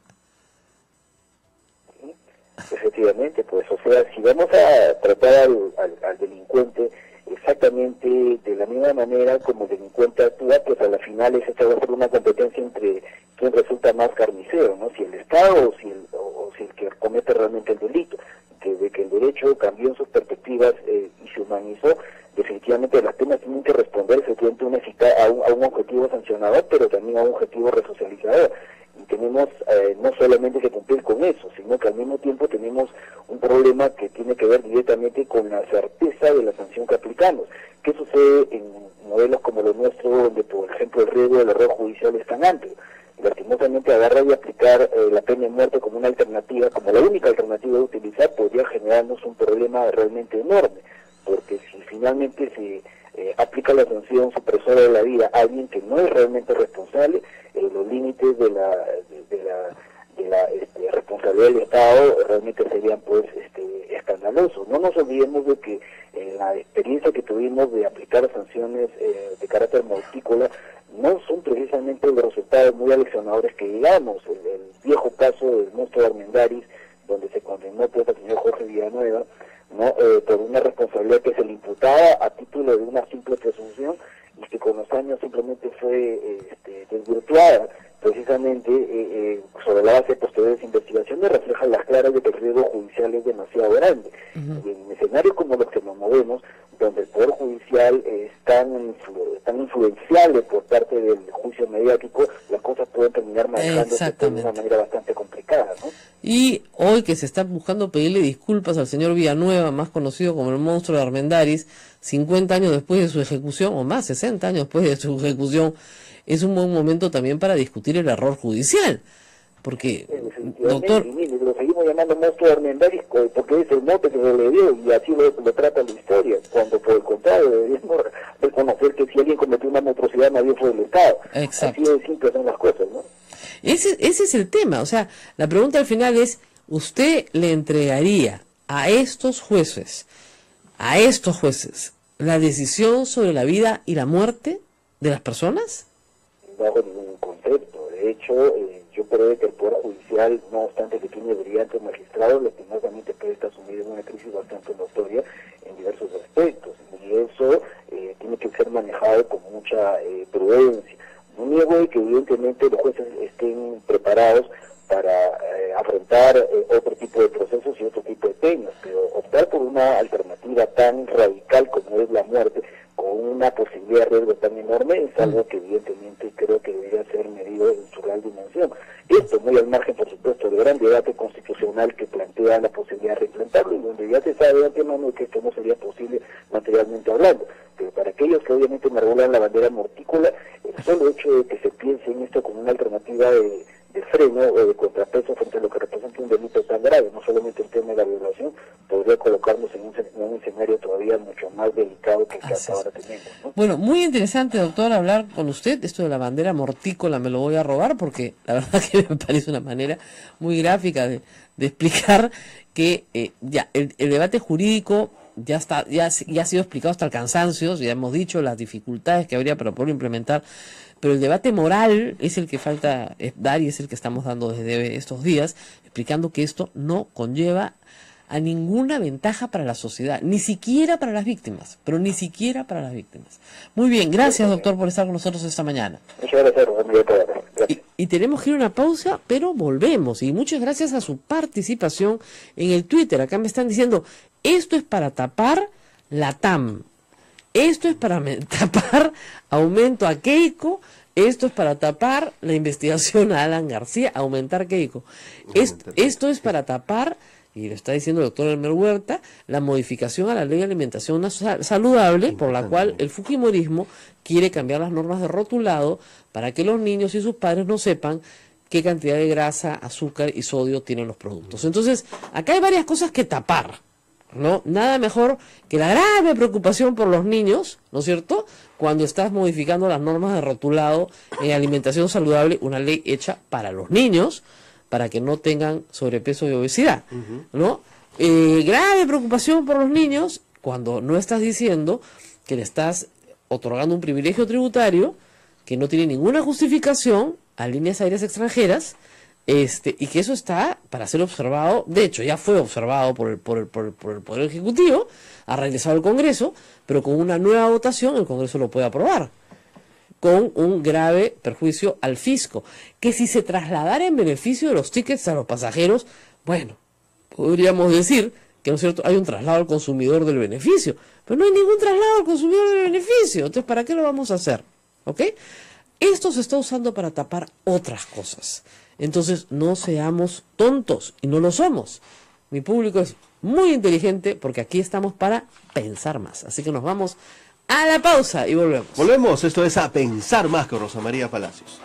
Efectivamente, pues, o sea, si vamos a tratar al, al, al delincuente exactamente de la misma manera como el delincuente actúa, pues a la final esta va a ser una competencia entre quién resulta más carnicero, ¿no? Si el Estado o si el, o, o si el que comete realmente el delito. Desde que el derecho cambió en sus perspectivas eh, y se humanizó, definitivamente las penas tienen que responder efectivamente una eficacia, a, un, a un objetivo sancionador, pero también a un objetivo resocializador. Y tenemos eh, no solamente que cumplir con eso, sino que al mismo tiempo tenemos un problema que tiene que ver directamente con la certeza de la sanción que aplicamos. ¿Qué sucede en modelos como los nuestros, donde por ejemplo el riesgo del error judicial es tan amplio? Lastimosamente agarrar y aplicar eh, la pena de muerte como una alternativa, como la única alternativa de utilizar, podría generarnos un problema realmente enorme, porque si finalmente se eh, aplica la sanción supresora de la vida a alguien que no es realmente responsable, eh, los límites de la de, de la, de la este, responsabilidad del Estado realmente serían pues este, escandalosos. No nos olvidemos de que en la experiencia que tuvimos de aplicar sanciones eh, de carácter mortícola, no son precisamente los resultados muy aleccionadores que digamos. El, el viejo caso del monstruo de Armendáriz, donde se condenó pues al señor Jorge Villanueva, no eh, por una responsabilidad que se le imputaba a título de una simple presunción y que con los años simplemente fue eh, este, desvirtuada, precisamente eh, eh, sobre la base de posteriores investigaciones, reflejan las claras de que el riesgo judicial es demasiado grande. Uh-huh. Y en escenarios como los que nos movemos, donde el Poder Judicial es tan, influ tan influenciable por parte del juicio mediático, las cosas pueden terminar manejándose de una manera bastante complicada, ¿no? Y hoy que se está buscando pedirle disculpas al señor Villanueva, más conocido como el monstruo de Armendáriz, cincuenta años después de su ejecución, o más, sesenta años después de su ejecución, es un buen momento también para discutir el error judicial. Porque, doctor... Y mire, lo seguimos llamando monstruo de Armendáriz porque es el mote que se le dio y así lo, lo trata la historia, cuando por el contrario deberíamos reconocer que si alguien cometió una monstruosidad nadie fue el Estado. Exacto. Así de simples son las cosas, ¿no? Ese, ese es el tema, o sea, la pregunta al final es, ¿usted le entregaría a estos jueces, a estos jueces, la decisión sobre la vida y la muerte de las personas? Bajo ningún concepto. De hecho, eh, yo creo que el Poder Judicial, no obstante que tiene brillantes magistrados, lastimosamente puede estar sumido en una crisis bastante notoria en diversos aspectos. Y eso eh, tiene que ser manejado con mucha eh, prudencia. No niego que evidentemente los jueces estén preparados para eh, afrontar eh, otro tipo de procesos y otro tipo de temas, pero optar por una alternativa tan radical como es la muerte, con una posibilidad de riesgo tan enorme, es algo que evidentemente creo que debería ser medido en su real dimensión. Esto muy al margen, por supuesto, del gran debate constitucional que plantea la posibilidad de reimplantarlo, y donde ya se sabe de antemano que esto no sería posible materialmente hablando. Pero para aquellos que obviamente enarbolan la bandera mortícola, el solo hecho de que se piense en esto como una alternativa de, de freno o de contrapeso frente a lo que representa un delito tan grave, no solamente el tema de la violación, podría colocarnos en un, en un escenario todavía mucho más delicado que el que hasta ahora tenemos, ¿no? Bueno, muy interesante, doctor, hablar con usted. Esto de la bandera mortícola me lo voy a robar porque la verdad que me parece una manera muy gráfica de, de explicar que eh, ya el, el debate jurídico ya está, ya, ya ha sido explicado hasta el cansancio, ya hemos dicho las dificultades que habría para poderlo implementar, pero el debate moral es el que falta dar y es el que estamos dando desde estos días, explicando que esto no conlleva a ninguna ventaja para la sociedad, ni siquiera para las víctimas, pero ni siquiera para las víctimas. Muy bien, gracias doctor por estar con nosotros esta mañana. Muchas gracias, gracias. Y, y tenemos que ir a una pausa, pero volvemos, y muchas gracias a su participación en el Twitter. Acá me están diciendo, esto es para tapar la T A M, esto es para tapar aumento a Keiko, esto es para tapar la investigación a Alan García, aumentar Keiko. Esto, esto es para tapar, y lo está diciendo el doctor Elmer Huerta, la modificación a la ley de alimentación saludable, por la cual el fujimorismo quiere cambiar las normas de rotulado para que los niños y sus padres no sepan qué cantidad de grasa, azúcar y sodio tienen los productos. Entonces, acá hay varias cosas que tapar, ¿no? Nada mejor que la grave preocupación por los niños, ¿no es cierto?, cuando estás modificando las normas de rotulado en alimentación saludable, una ley hecha para los niños, para que no tengan sobrepeso y obesidad, ¿no? Eh, grave preocupación por los niños cuando no estás diciendo que le estás otorgando un privilegio tributario que no tiene ninguna justificación a líneas aéreas extranjeras, este, y que eso está para ser observado. De hecho, ya fue observado por el, por el, por el, por el Poder Ejecutivo, ha regresado al Congreso, pero con una nueva votación el Congreso lo puede aprobar, con un grave perjuicio al fisco, que si se trasladara en beneficio de los tickets a los pasajeros, bueno, podríamos decir que, ¿no es cierto?, hay un traslado al consumidor del beneficio, pero no hay ningún traslado al consumidor del beneficio. Entonces, ¿para qué lo vamos a hacer? ¿Ok? Esto se está usando para tapar otras cosas. Entonces, no seamos tontos, y no lo somos. Mi público es muy inteligente porque aquí estamos para pensar más. Así que nos vamos a la pausa y volvemos. Volvemos, esto es A Pensar Más con Rosa María Palacios.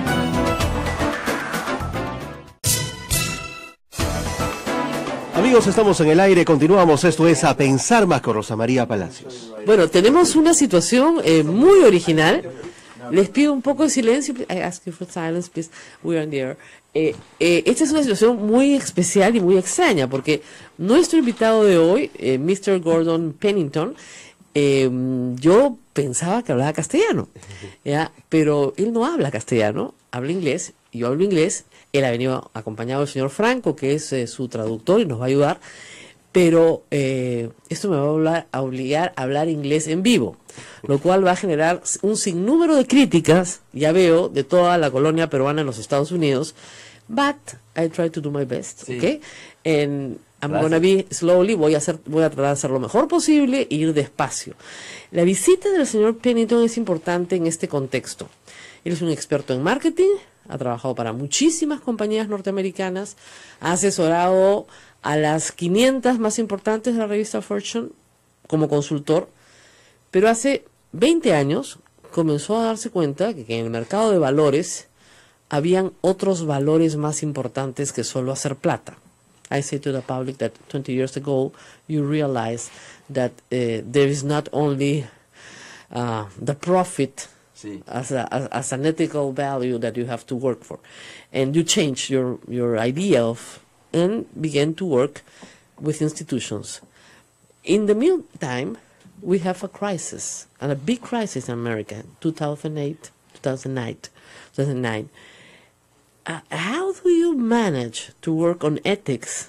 Amigos, estamos en el aire, continuamos, esto es A Pensar Más con Rosa María Palacios. Bueno, tenemos una situación eh, muy original. Les pido un poco de silencio. I ask you for silence, please. We are in the air. Eh, eh, esta es una situación muy especial y muy extraña, porque nuestro invitado de hoy, eh, mister Gordon Pennington, eh, yo pensaba que hablaba castellano, ¿ya? Pero él no habla castellano, habla inglés, y yo hablo inglés. Él ha venido acompañado del señor Franco, que es eh, su traductor y nos va a ayudar, pero eh, esto me va a, hablar, a obligar a hablar inglés en vivo, lo cual va a generar un sinnúmero de críticas, ya veo, de toda la colonia peruana en los Estados Unidos, but I try to do my best, sí. ¿ok? En, I'm Gracias. gonna be slowly, voy a, hacer, voy a tratar de hacer lo mejor posible e ir despacio. La visita del señor Pennington es importante en este contexto. Él es un experto en marketing, ha trabajado para muchísimas compañías norteamericanas, ha asesorado a las quinientas más importantes de la revista Fortune como consultor, pero hace veinte años comenzó a darse cuenta que, que en el mercado de valores habían otros valores más importantes que solo hacer plata. I say to the public that twenty years ago you realize that uh, there is not only uh, the profit Sí. as, a, as, as an ethical value that you have to work for, and you change your, your idea of and begin to work with institutions. In the meantime, we have a crisis, and a big crisis in America, two thousand eight, two thousand nine. two thousand nine. Uh, how do you manage to work on ethics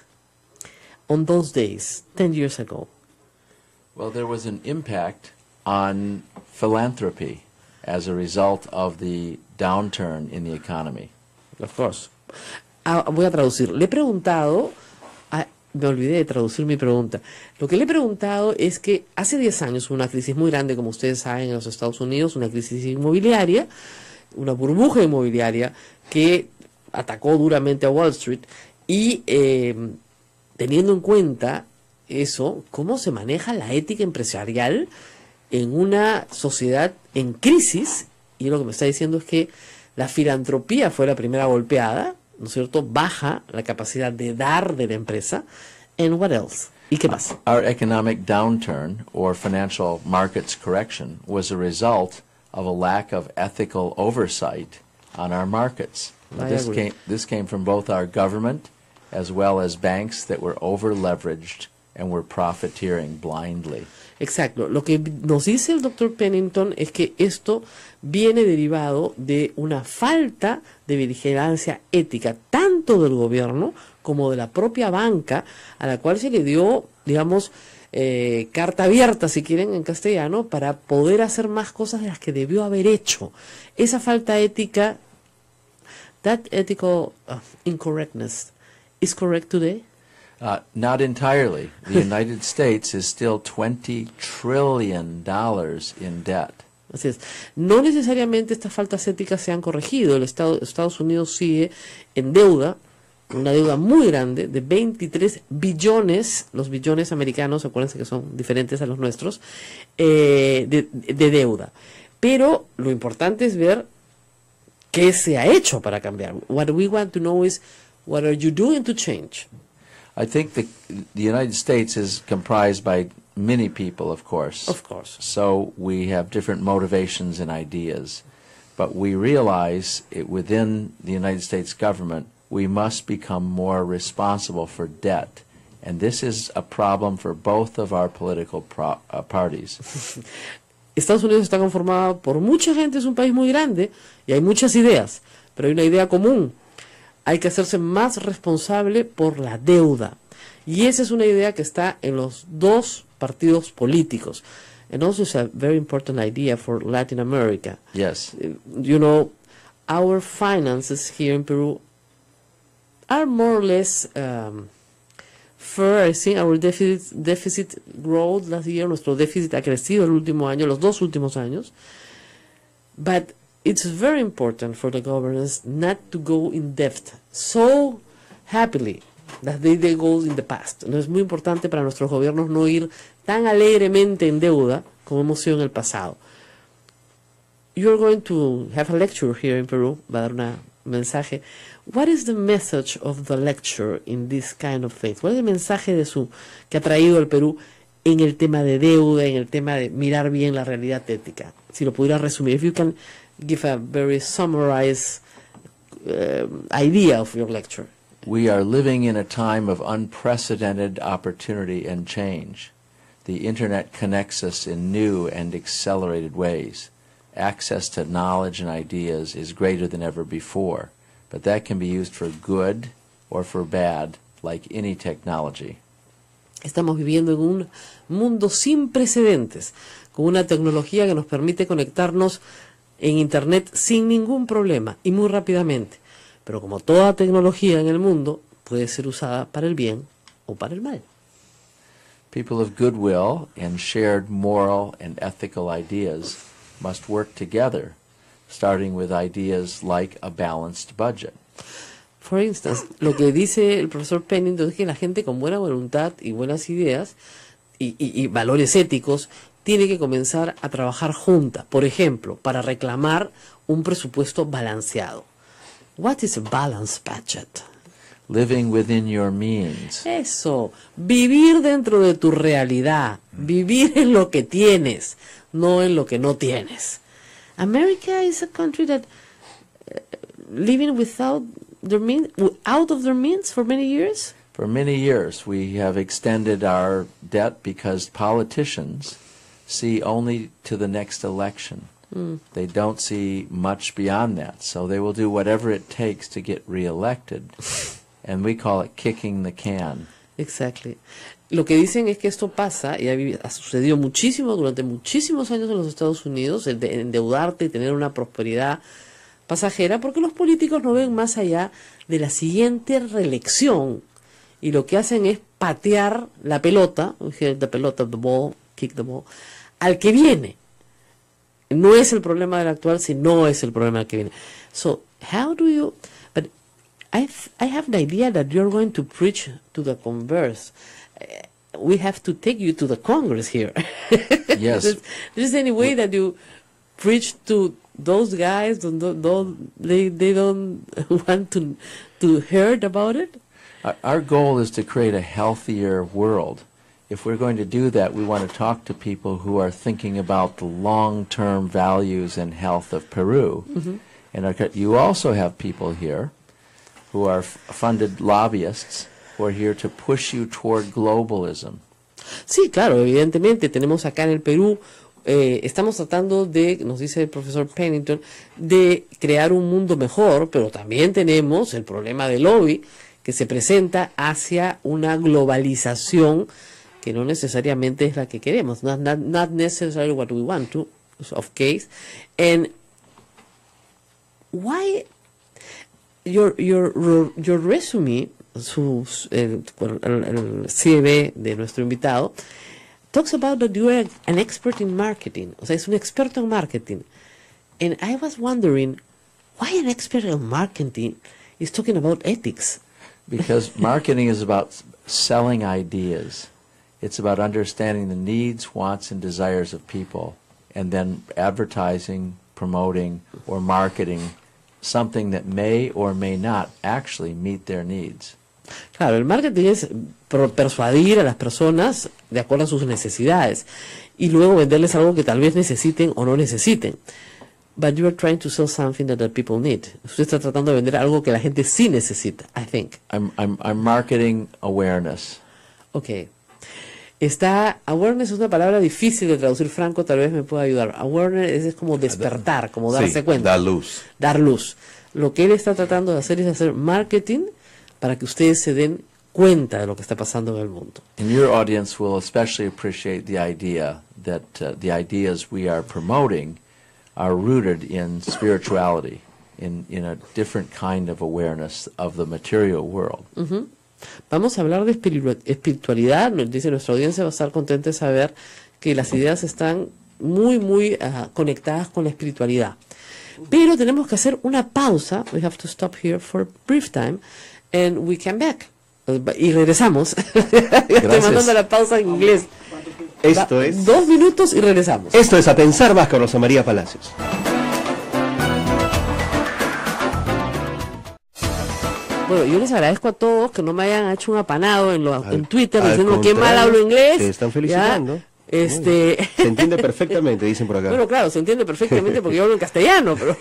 on those days, ten years ago? Well, there was an impact on philanthropy as a result of the downturn in the economy. Of course. Ah, voy a traducir. Le he preguntado, ah, me olvidé de traducir mi pregunta. Lo que le he preguntado es que hace diez años hubo una crisis muy grande, como ustedes saben, en los Estados Unidos, una crisis inmobiliaria, una burbuja inmobiliaria que atacó duramente a Wall Street y eh, teniendo en cuenta eso, cómo se maneja la ética empresarial en una sociedad en crisis, y lo que me está diciendo es que la filantropía fue la primera golpeada, ¿no es cierto? Baja la capacidad de dar de la empresa. And what else? ¿Y qué más? Our economic downturn, or financial markets correction, was a result of a lack of ethical oversight on our markets. I This agree. came, this came from both our government as well as banks that were over-leveraged and were profiteering blindly. Exacto. Lo que nos dice el doctor Pennington es que esto viene derivado de una falta de vigilancia ética, tanto del gobierno como de la propia banca, a la cual se le dio, digamos, eh, carta abierta, si quieren, en castellano, para poder hacer más cosas de las que debió haber hecho. Esa falta ética, that ethical uh, incorrectness, is correct today? Uh, not entirely. The United States is still twenty trillion dollars in debt. Así es. No necesariamente estas faltas éticas se han corregido. El Estado, Estados Unidos sigue en deuda, una deuda muy grande de veintitrés billones, los billones americanos, acuérdense que son diferentes a los nuestros, eh, de, de deuda. Pero lo importante es ver qué se ha hecho para cambiar. What we want to know is, what are you doing to change? I think the, the United States is comprised by many people, of course. Of course. So we have different motivations and ideas. But we realize it, within the United States government, we must become more responsible for debt. And this is a problem for both of our political pro, uh, parties. Estados Unidos está conformado por mucha gente, es un país muy grande y hay muchas ideas, pero hay una idea común. Hay que hacerse más responsable por la deuda. Y esa es una idea que está en los dos partidos políticos. And also it's a very important idea for Latin America. Yes. You know, our finances here in Peru are more or less um, fair. I think our deficit, deficit growth last year, nuestro déficit ha crecido el último año, los dos últimos años. But it's very important for the governments not to go in debt so happily that they, they go in the past. No, es muy importante para nuestros gobiernos no ir tan alegremente en deuda como hemos sido en el pasado. You're going to have a lecture here in Peru, va a dar un mensaje. What is the message of the lecture in this kind of faith? ¿Cuál es el mensaje de su que ha traído el Perú en el tema de deuda, en el tema de mirar bien la realidad ética? Si lo pudiera resumir, if you can give a very summarized uh, idea of your lecture. We are living in a time of unprecedented opportunity and change. The Internet connects us in new and accelerated ways. Access to knowledge and ideas is greater than ever before, but that can be used for good or for bad, like any technology. Estamos viviendo en un mundo sin precedentes, con una tecnología que nos permite conectarnos en Internet sin ningún problema y muy rápidamente. Pero como toda tecnología en el mundo, puede ser usada para el bien o para el mal. People of goodwill and shared moral and ethical ideas must work together, starting with ideas like a balanced budget. For instance, lo que dice el profesor Pennington es que la gente con buena voluntad y buenas ideas y, y, y valores éticos tiene que comenzar a trabajar junta, por ejemplo, para reclamar un presupuesto balanceado. What is a balanced budget? Living within your means. Eso, vivir dentro de tu realidad, vivir en lo que tienes, no en lo que no tienes. America is a country that uh, living without their means, out of their means for many years. For many years, we have extended our debt because politicians see only to the next election. Mm. They don't see much beyond that, so they will do whatever it takes to get reelected. And we call it kicking the can. Exactly. Lo que dicen es que esto pasa, y ha, ha sucedido muchísimo durante muchísimos años en los Estados Unidos, el de endeudarte y tener una prosperidad pasajera, porque los políticos no ven más allá de la siguiente reelección. Y lo que hacen es patear la pelota, hit the pelota, the ball, kick the ball, al que viene. No es el problema del actual, sino es el problema del que viene. So, how do you... But I, I have the idea that you're going to preach to the converse. Uh, we have to take you to the Congress here. Yes. there's, there's any way that you preach to those guys, don't, don't, they, they don't want to, to hear about it? Our, our goal is to create a healthier world. If we're going to do that, we want to talk to people who are thinking about the long-term values and health of Peru. Mm-hmm. And our, you also have people here who are f funded lobbyists who are here to push you toward globalism. Sí, claro, evidentemente tenemos acá en el Perú, eh, estamos tratando de, nos dice el profesor Pennington, de crear un mundo mejor, pero también tenemos el problema del lobby que se presenta hacia una globalización que no necesariamente es la que queremos, not, not, not necessarily what we want to, of case. And why your your your resume, su, el, el, el C V de nuestro invitado, talks about that you are an expert in marketing, o sea, es un experto en marketing. And I was wondering, why an expert in marketing is talking about ethics? Because marketing is about selling ideas. It's about understanding the needs, wants, and desires of people, and then advertising, promoting, or marketing something that may or may not actually meet their needs. Claro, el marketing es persuadir a las personas de acuerdo a sus necesidades y luego venderles algo que tal vez necesiten o no necesiten. But you are trying to sell something that the people need. Usted está tratando de vender algo que la gente sí necesita, I think. I'm, I'm, I'm marketing awareness. Okay. Está, awareness es una palabra difícil de traducir. Franco tal vez me pueda ayudar. Awareness es, es como despertar, como darse sí, cuenta. Dar luz. Dar luz. Lo que él está tratando de hacer es hacer marketing para que ustedes se den cuenta de lo que está pasando en el mundo. And your audience will especially appreciate the idea that uh, the ideas we are promoting are rooted in spirituality, in, in a different kind of awareness of the material world. Uh-huh. Vamos a hablar de espiritualidad. Nos dice nuestra audiencia, va a estar contenta de saber que las ideas están muy, muy uh, conectadas con la espiritualidad. Pero tenemos que hacer una pausa. We have to stop here for a brief time and we come back. Y regresamos. Estoy mandando la pausa en inglés. Esto Va, es... Dos minutos y regresamos. Esto es A Pensar Más con Rosa María Palacios. Bueno, yo les agradezco a todos que no me hayan hecho un apanado en, lo, al, en Twitter al diciendo que mal contrario, hablo inglés. Te están felicitando. ¿Ya? Este... Se entiende perfectamente, dicen por acá. Bueno, claro, se entiende perfectamente porque yo hablo en castellano, pero...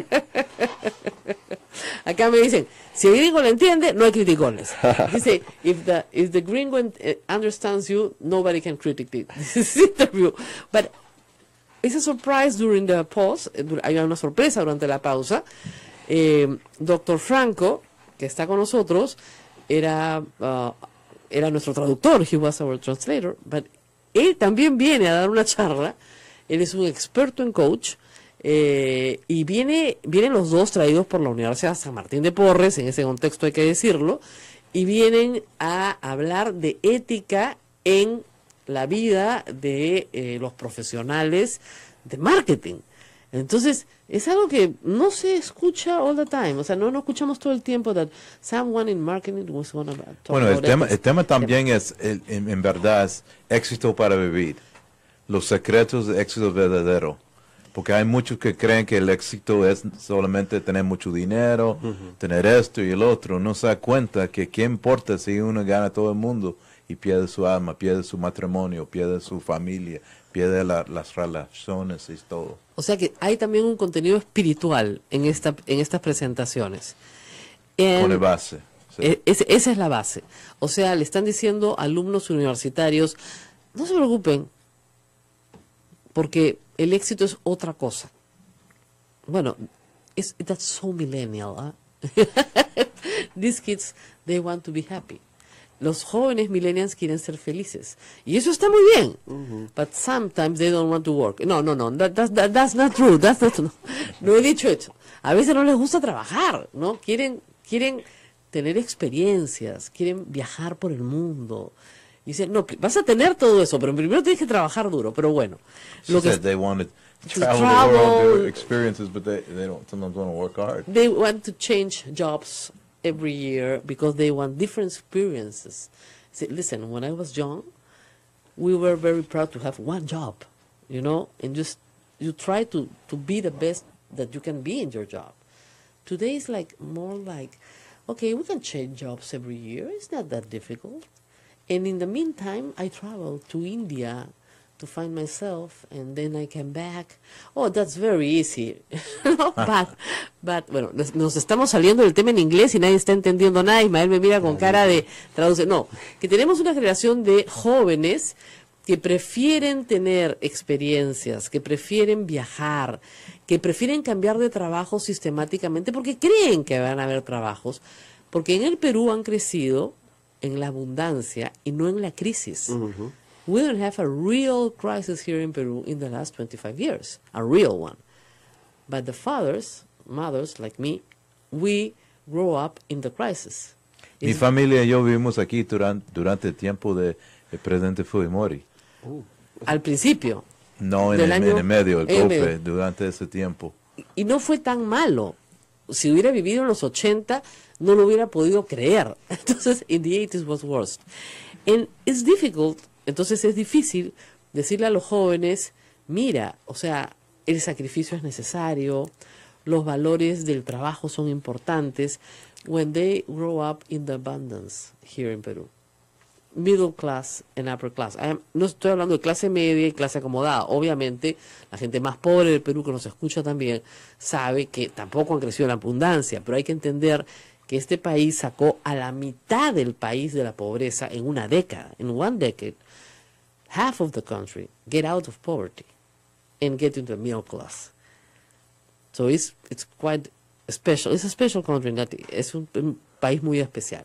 Acá me dicen, si el gringo lo entiende, no hay criticones. Dice, if the, if the gringo understands you, nobody can critique this interview. But it's a surprise during the pause, hay una sorpresa durante la pausa. Eh, doctor Franco, que está con nosotros, era, uh, era nuestro traductor, he was our translator, but él también viene a dar una charla. Él es un experto en coach, eh, y viene, vienen los dos traídos por la Universidad San Martín de Porres, en ese contexto hay que decirlo, y vienen a hablar de ética en la vida de eh, los profesionales de marketing. Entonces, es algo que no se escucha all the time. O sea, no, no escuchamos todo el tiempo that someone in marketing was going to talk Bueno, el about tema, ethics. el tema también es, el- en, en verdad, es éxito para vivir. Los secretos de éxito verdadero. Porque hay muchos que creen que el éxito es solamente tener mucho dinero, tener esto y el otro. No se da cuenta que qué importa si uno gana todo el mundo y pierde su alma, pierde su matrimonio, pierde su familia, pierde la- las relaciones y todo. O sea que hay también un contenido espiritual en esta en estas presentaciones. En- Con el base. sí. E- ese- esa es la base. O sea, le están diciendo a alumnos universitarios, no se preocupen, porque el éxito es otra cosa. Bueno, es that's so millennial. ¿ah? These kids, they want to be happy. Los jóvenes millennials quieren ser felices. Y eso está muy bien. But sometimes they don't want to work. No, no, no. That, that- that- that's not true. That's not, no, no he dicho eso. A veces no les gusta trabajar, ¿no? Quieren, quieren tener experiencias, quieren viajar por el mundo. Y dicen, no, vas a tener todo eso, pero primero tienes que trabajar duro. Pero bueno, She lo que said they want to to travel, the world, travel. do experiences, but they, they don't sometimes want to work hard. they want to change jobs every year because they want different experiences. Say, listen, when I was young, we were very proud to have one job, you know, and just you try to, to be the best that you can be in your job. Today is like more like, okay, we can change jobs every year. It's not that difficult. And in the meantime, I travel to India to find myself, and then I came back. Oh, that's very easy. No, but, but, bueno, nos, nos estamos saliendo del tema en inglés y nadie está entendiendo nada. Ismael me mira con cara de traduce. No, que tenemos una generación de jóvenes que prefieren tener experiencias, que prefieren viajar, que prefieren cambiar de trabajo sistemáticamente porque creen que van a haber trabajos, porque en el Perú han crecido en la abundancia y no en la crisis. We don't have a real crisis here in Peru in the last twenty-five years, a real one. But the fathers, mothers like me, we grow up in the crisis. Mi It's- familia y yo vivimos aquí durante, durante el tiempo del presidente Fujimori. al principio. No en Del el, año- en el medio, el en el golpe, medio. durante ese tiempo. Y no fue tan malo. Si hubiera vivido en los ochenta, no lo hubiera podido creer. Entonces, in the eighties was worse. And it's difficult, entonces es difícil decirle a los jóvenes, mira, o sea, el sacrificio es necesario, los valores del trabajo son importantes, when they grow up in the abundance here in Perú. Middle class and upper class. I am- no estoy hablando de clase media y clase acomodada. Obviamente, la gente más pobre del Perú que nos escucha también sabe que tampoco han crecido en la abundancia, pero hay que entender que este país sacó a la mitad del país de la pobreza en una década. In one decade, half of the country get out of poverty and get into the middle class. So it's, it's quite special. It's a special country. Not, es un, un país muy especial.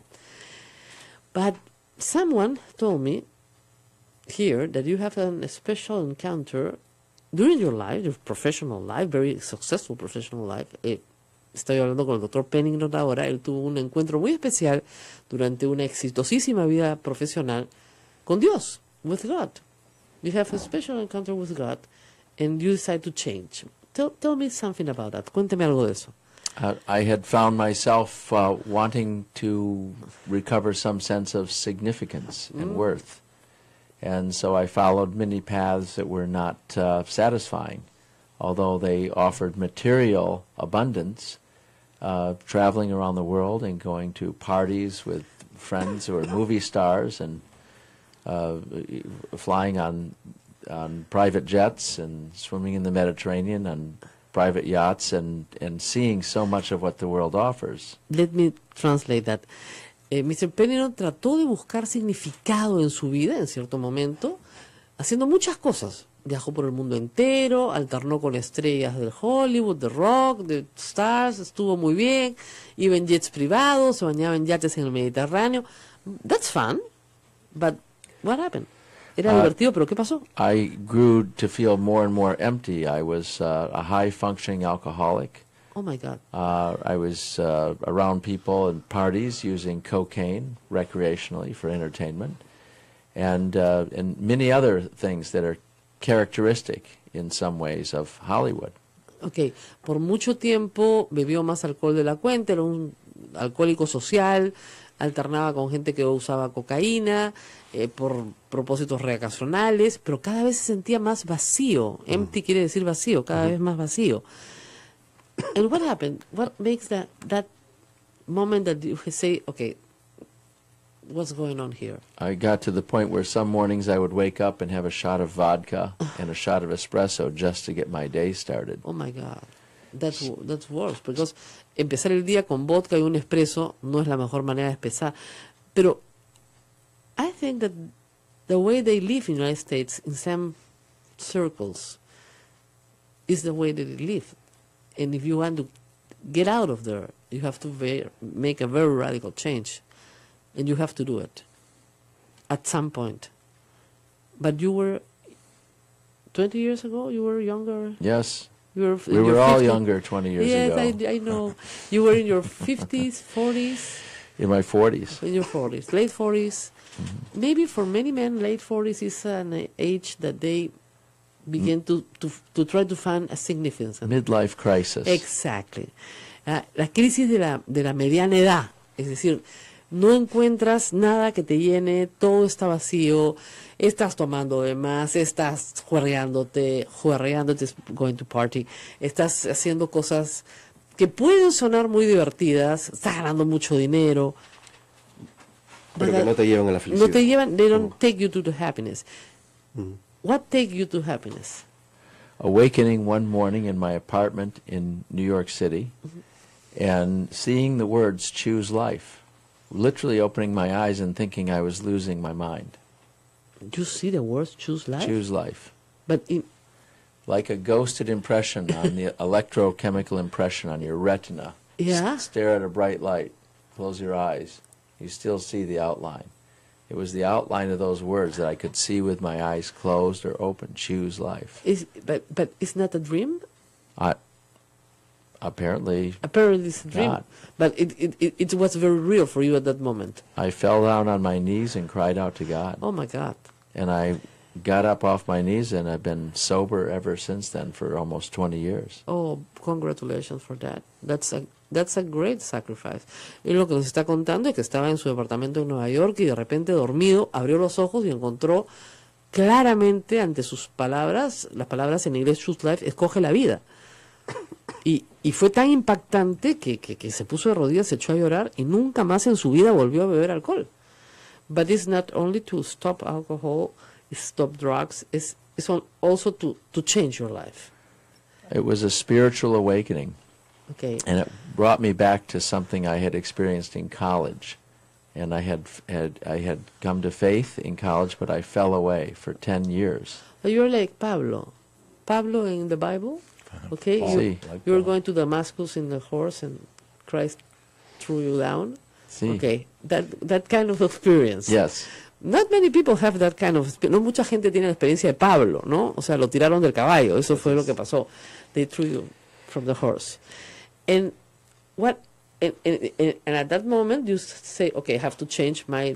But someone told me here that you have an, a special encounter during your life, your professional life, very successful professional life. Eh, estoy hablando con el doctor Pennington ahora. Él tuvo un encuentro muy especial durante una exitosísima vida profesional con Dios, with God. You have a special encounter with God and you decide to change. Tell, tell me something about that. Cuénteme algo de eso. Uh, I had found myself uh, wanting to recover some sense of significance and worth. And so I followed many paths that were not uh, satisfying, although they offered material abundance, uh, traveling around the world and going to parties with friends who are movie stars and uh, flying on, on private jets and swimming in the Mediterranean on private yachts and, and seeing so much of what the world offers. Let me translate that. Eh, mister Pennington trató de buscar significado en su vida en cierto momento, haciendo muchas cosas. Viajó por el mundo entero, alternó con estrellas del Hollywood, de rock, de stars, estuvo muy bien, iba en jets privados, se bañaba en yates en el Mediterráneo. That's fun, but what happened? Era Ah. divertido, pero ¿qué pasó? I grew to feel more and more empty. I was uh, a high-functioning alcoholic. Oh my God. Uh, I was uh, around people in parties using cocaine recreationally for entertainment, and uh, and many other things that are characteristic in some ways of Hollywood. Ok, por mucho tiempo bebió más alcohol de la cuenta, era un alcohólico social, alternaba con gente que usaba cocaína eh, por propósitos recreacionales, pero cada vez se sentía más vacío. Mm. Empty quiere decir vacío, cada mm-hmm. vez más vacío. And what happened? What makes that that moment that you say, okay, what's going on here? I got to the point where some mornings I would wake up and have a shot of vodka and a shot of espresso just to get my day started. Oh my God, that's that's worse, because empezar el día con vodka y un espresso no es la mejor manera de empezar. Pero I think that the way they live in the United States in some circles is the way that they live. And if you want to get out of there, you have to very, make a very radical change. And you have to do it at some point. But you were, twenty years ago, you were younger? Yes. You were we were all younger twenty years yes, ago. Yes, I, I know. You were in your fifties, forties? In my forties. In your forties, late forties. Mm-hmm. Maybe for many men, late forties is an age that they begin to, to, to try to find a significance. Midlife crisis. Exactly. Uh, la crisis de la, de la mediana edad. Es decir, no encuentras nada que te llene, todo está vacío, estás tomando de más, estás juerreándote, juerreándote, going to party, estás haciendo cosas que pueden sonar muy divertidas, estás ganando mucho dinero, pero que no te llevan a la felicidad. No te llevan, they don't mm. take you to the happiness. Mm. What take you to happiness? Awakening one morning in my apartment in New York City mm-hmm. and seeing the words "choose life." Literally opening my eyes and thinking I was losing my mind. You see the words "choose life"? Choose life. But in like a ghosted impression on the electrochemical impression on your retina. Yeah. S stare at a bright light. Close your eyes. You still see the outline. It was the outline of those words that I could see with my eyes closed or open. Choose life. Is but but it's not a dream? I apparently apparently it's a dream. Not. But it, it it it was very real for you at that moment. I fell down on my knees and cried out to God. Oh my God. And I got up off my knees and I've been sober ever since then for almost twenty years. Oh, congratulations for that. That's a That's a great sacrifice. Y lo que nos está contando es que estaba en su departamento en Nueva York y de repente dormido abrió los ojos y encontró claramente ante sus palabras, las palabras en inglés "choose life", escoge la vida. Y, y fue tan impactante que, que, que se puso de rodillas, se echó a llorar y nunca más en su vida volvió a beber alcohol. But it's not only to stop alcohol, it's stop drugs, it's, it's also to, to change your life. It was a spiritual awakening. Okay. And it brought me back to something I had experienced in college. And I had had I had come to faith in college, but I fell away for ten years. You're like Pablo. Pablo in the Bible? Okay. Oh, you, sí. you were going to Damascus in the horse and Christ threw you down? Sí. Okay. That, that kind of experience. Yes. Not many people have that kind of experience. No mucha gente tiene la experiencia de Pablo, ¿no? O sea, lo tiraron del caballo. Eso fue lo que pasó. They threw you from the horse. And what, and, and, and at that moment you say, okay, I have to change my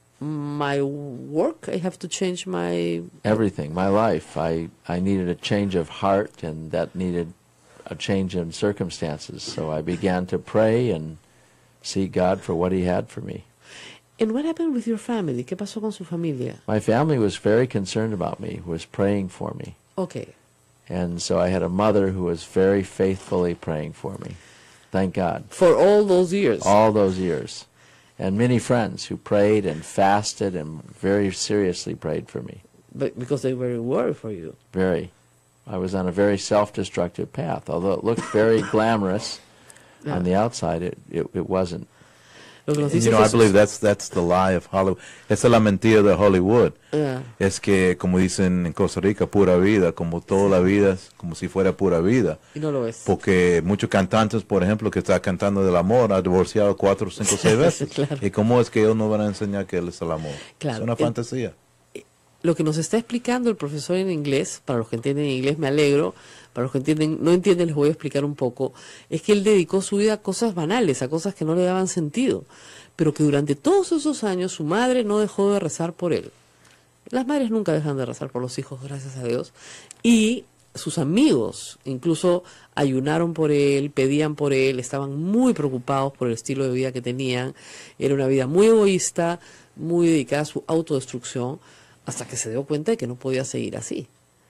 my work. I have to change my everything, my life. I I needed a change of heart, and that needed a change in circumstances. So I began to pray and seek God for what He had for me. And what happened with your family? ¿Qué pasó con su familia? My family was very concerned about me, was praying for me. Okay. And so I had a mother who was very faithfully praying for me. Thank God. For all those years? All those years. And many friends who prayed and fasted and very seriously prayed for me. But because they were worried for you? Very. I was on a very self-destructive path. Although it looked very glamorous yeah. on the outside, it, it, it wasn't. You know, I believe that's that's the lie of Hollywood. Esa es la mentira de Hollywood. Yeah. Es que, como dicen en Costa Rica, pura vida, como toda la vida, como si fuera pura vida. Y no lo es. Porque muchos cantantes, por ejemplo, que están cantando del amor, han divorciado cuatro, cinco, seis veces. Claro. ¿Y cómo es que ellos no van a enseñar que es el amor? Claro. Es una fantasía. lo que nos está explicando el profesor en inglés, para los que entienden inglés me alegro, para los que entienden, no entienden les voy a explicar un poco, es que él dedicó su vida a cosas banales, a cosas que no le daban sentido, pero que durante todos esos años su madre no dejó de rezar por él. Las madres nunca dejan de rezar por los hijos, gracias a Dios, y sus amigos incluso ayunaron por él, pedían por él, estaban muy preocupados por el estilo de vida que tenían, era una vida muy egoísta, muy dedicada a su autodestrucción, hasta que se dio cuenta de que no podía seguir así.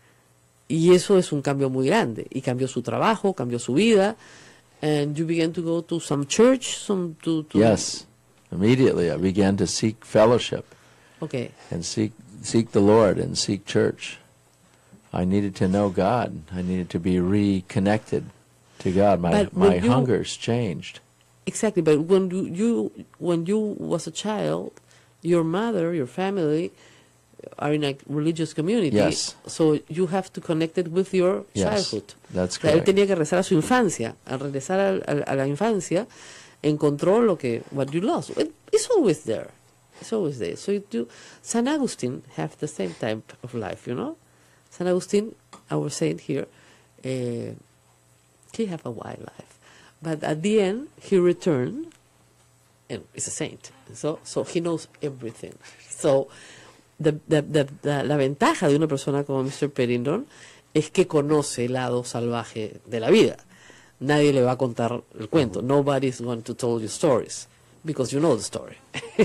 Y eso es un cambio muy grande. Y cambió su trabajo, cambió su vida. And you began to go to some church, some to, to Yes, immediately I began to seek fellowship Okay. and seek seek the Lord and seek church. I needed to know God. I needed to be reconnected to God. My But my when you- hungers changed. Exactly, but when you, you when you was a child, your mother, your family are in a religious community. Yes. So you have to connect it with your Yes, childhood. that's O sea, él correct. tenía que rezar a su infancia. Al regresar al- al- a, la infancia, encontró lo que, what you lost. It- It's always there. It's always there. So you do, San Agustin have the same type of life, you know? San Agustin, I was saying here, uh, he have a wild life. But at the end, he returned, and is a saint. So, so he knows everything. So, the, the, the, the- la ventaja de una persona como mister Perindon es que conoce el lado salvaje de la vida. Nadie le va a contar el cuento. Nobody's going to tell you stories because you know the story.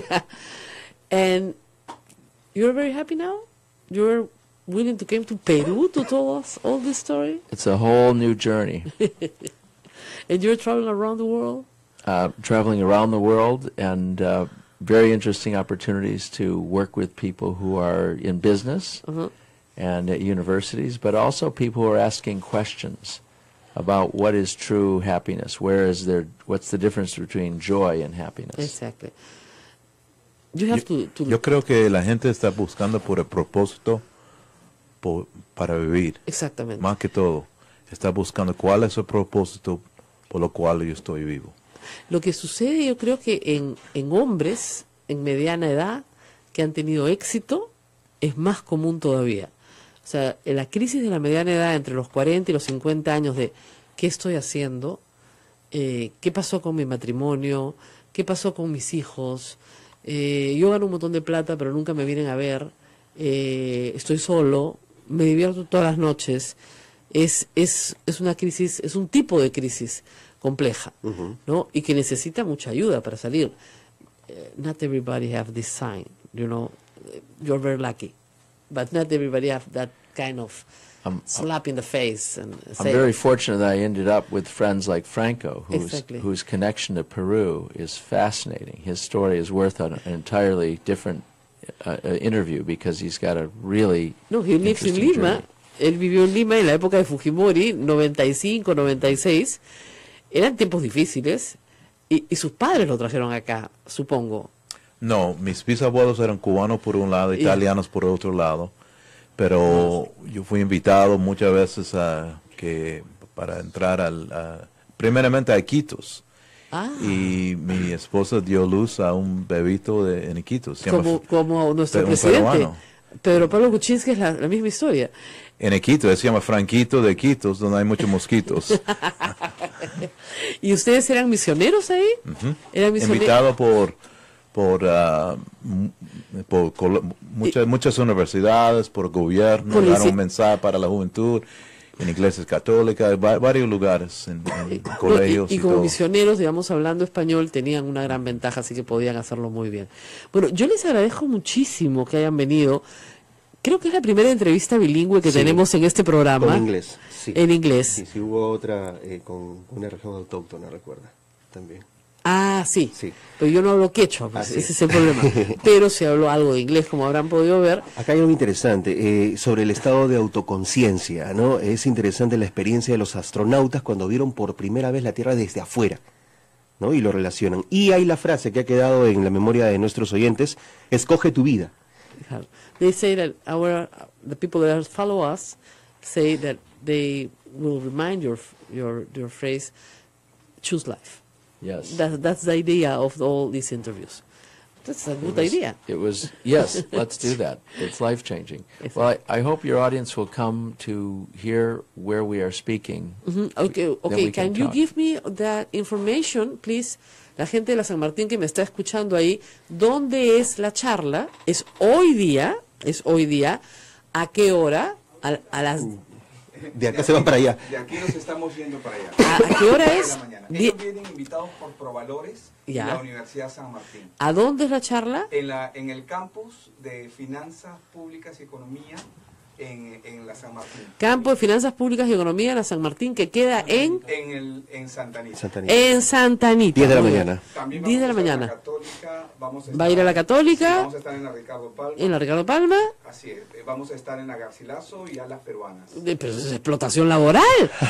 And you're very happy now? You're willing to come to Peru to tell us all this story? It's a whole new journey. And you're traveling around the world? Uh, traveling around the world and uh, very interesting opportunities to work with people who are in business Uh-huh. and at universities, but also people who are asking questions about what is true happiness, where is there, what's the difference between joy and happiness. Exactly. You have to, to Yo creo que la gente está buscando por el propósito po- para vivir, exactamente. más que todo. Está buscando cuál es el propósito por lo cual yo estoy vivo. Lo que sucede, yo creo que en, en hombres en mediana edad que han tenido éxito es más común todavía. O sea, en la crisis de la mediana edad entre los cuarenta y los cincuenta años de ¿qué estoy haciendo? Eh, ¿Qué pasó con mi matrimonio? ¿Qué pasó con mis hijos? Eh, yo gano un montón de plata, pero nunca me vienen a ver. Eh, estoy solo, me divierto todas las noches. Es, es, es una crisis, es un tipo de crisis compleja, ¿no? Y que necesita mucha ayuda para salir. Eh, not everybody have this sign, you know. You're very lucky, but not everybody have that kind of I'm, slap in the face and I'm say, very fortunate that I ended up with friends like Franco, whose, Exactly. whose connection to Peru is fascinating. His story is worth an, an entirely different uh, uh, interview because he's got a really no, he lives in interesting Lima. journey. Él vivió en Lima en la época de Fujimori, noventa y cinco, noventa y seis. Eran tiempos difíciles y, y sus padres lo trajeron acá, supongo. No, mis bisabuelos eran cubanos por un lado, italianos por otro lado, pero yo fui invitado muchas veces a que para entrar al, a- primeramente a Iquitos, Ah, y mi esposa dio luz a un bebito de, en Iquitos. se llama como, F- como nuestro un presidente. peruano. Pedro Pablo Kuczynski es la, la misma historia. En Iquitos, él se llama Franquito de Iquitos, donde hay muchos mosquitos. ¿Y ustedes eran misioneros ahí? Eran misioneros. Invitado por por, ah, m- por colo- muchas muchas universidades, por gobierno, Por dar ese- un mensaje para la juventud, en iglesias católicas, va- varios lugares, en, en No, colegios y, y, y como todo. misioneros, digamos, hablando español, tenían una gran ventaja, así que podían hacerlo muy bien. Bueno, yo les agradezco muchísimo que hayan venido. Creo que es la primera entrevista bilingüe que Sí, tenemos en este programa. Con inglés, sí. En inglés. Sí, sí, hubo otra eh, con una región autóctona, recuerda, también. Ah, sí. Sí. Pero yo no hablo quechua, pues, Así ese es. es el problema. Pero se habló algo de inglés, como habrán podido ver. Acá hay algo interesante eh, sobre el estado de autoconciencia, ¿no? Es interesante la experiencia de los astronautas cuando vieron por primera vez la Tierra desde afuera, ¿no? Y lo relacionan. Y hay la frase que ha quedado en la memoria de nuestros oyentes: escoge tu vida. They say that our the people that follow us say that they will remind your your your phrase, choose life. Yes. That, that's the idea of all these interviews. Esa es puta idea. It was, yes, let's do that. It's life-changing. Well, I, I hope your audience will come to hear where we are speaking. Mm-hmm. Okay, okay. Can, can you talk. give me that information, please? La gente de la San Martín que me está escuchando ahí, ¿dónde es la charla? ¿Es hoy día? ¿Es hoy día? ¿A qué hora? A, a las... De acá se van para allá. De aquí nos estamos yendo para allá. ¿A, a qué hora es? Ellos vienen invitados por Provalores ya. de la Universidad San Martín. ¿A dónde es la charla? En, la, en el campus de Finanzas Públicas y Economía en, en la San Martín. Campo de Finanzas Públicas y Economía en la San Martín, que queda en... En, el, en Santa Anita. Santa Anita. En Santa Anita. diez de la mañana. También diez de la mañana. A la Católica, vamos a estar, ¿Va a ir a la Católica? Sí, vamos a estar en la Ricardo Palma. ¿En la Ricardo Palma? Así es. Vamos a estar en la Garcilaso y a las peruanas. Pero es explotación laboral.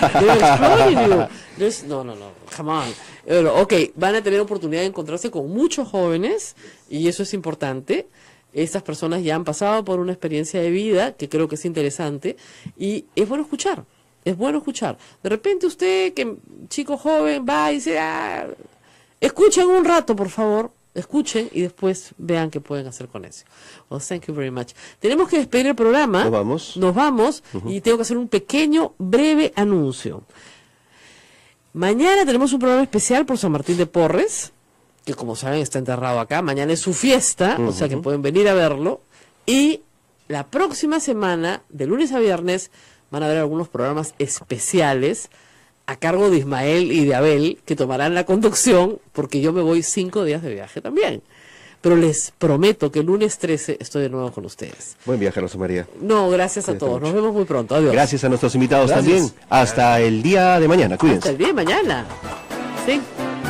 No, no, no. Come on. Pero, ok, van a tener oportunidad de encontrarse con muchos jóvenes y eso es importante. Estas personas ya han pasado por una experiencia de vida que creo que es interesante y es bueno escuchar, es bueno escuchar. De repente usted, que chico joven, va y dice, ah, escuchen un rato, por favor, escuchen y después vean qué pueden hacer con eso. Well, thank you very much. Tenemos que despedir el programa. Nos vamos. Nos vamos Uh-huh. y tengo que hacer un pequeño, breve anuncio. Mañana tenemos un programa especial por San Martín de Porres, que como saben está enterrado acá. Mañana es su fiesta, uh-huh. o sea que pueden venir a verlo. Y la próxima semana, de lunes a viernes, van a haber algunos programas especiales a cargo de Ismael y de Abel, que tomarán la conducción, porque yo me voy cinco días de viaje también. Pero les prometo que el lunes trece estoy de nuevo con ustedes. Buen viaje, Rosa María. No, gracias a Cuídate todos. mucho. Nos vemos muy pronto. Adiós. Gracias a nuestros invitados Gracias. también. Hasta Gracias. el día de mañana. Cuídense. Hasta el día de mañana. Sí.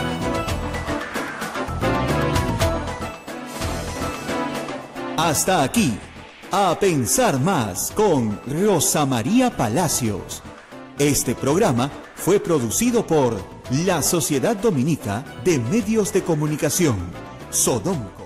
Hasta aquí, A Pensar Más con Rosa María Palacios. Este programa fue producido por la Sociedad Dominica de Medios de Comunicación, Sodom.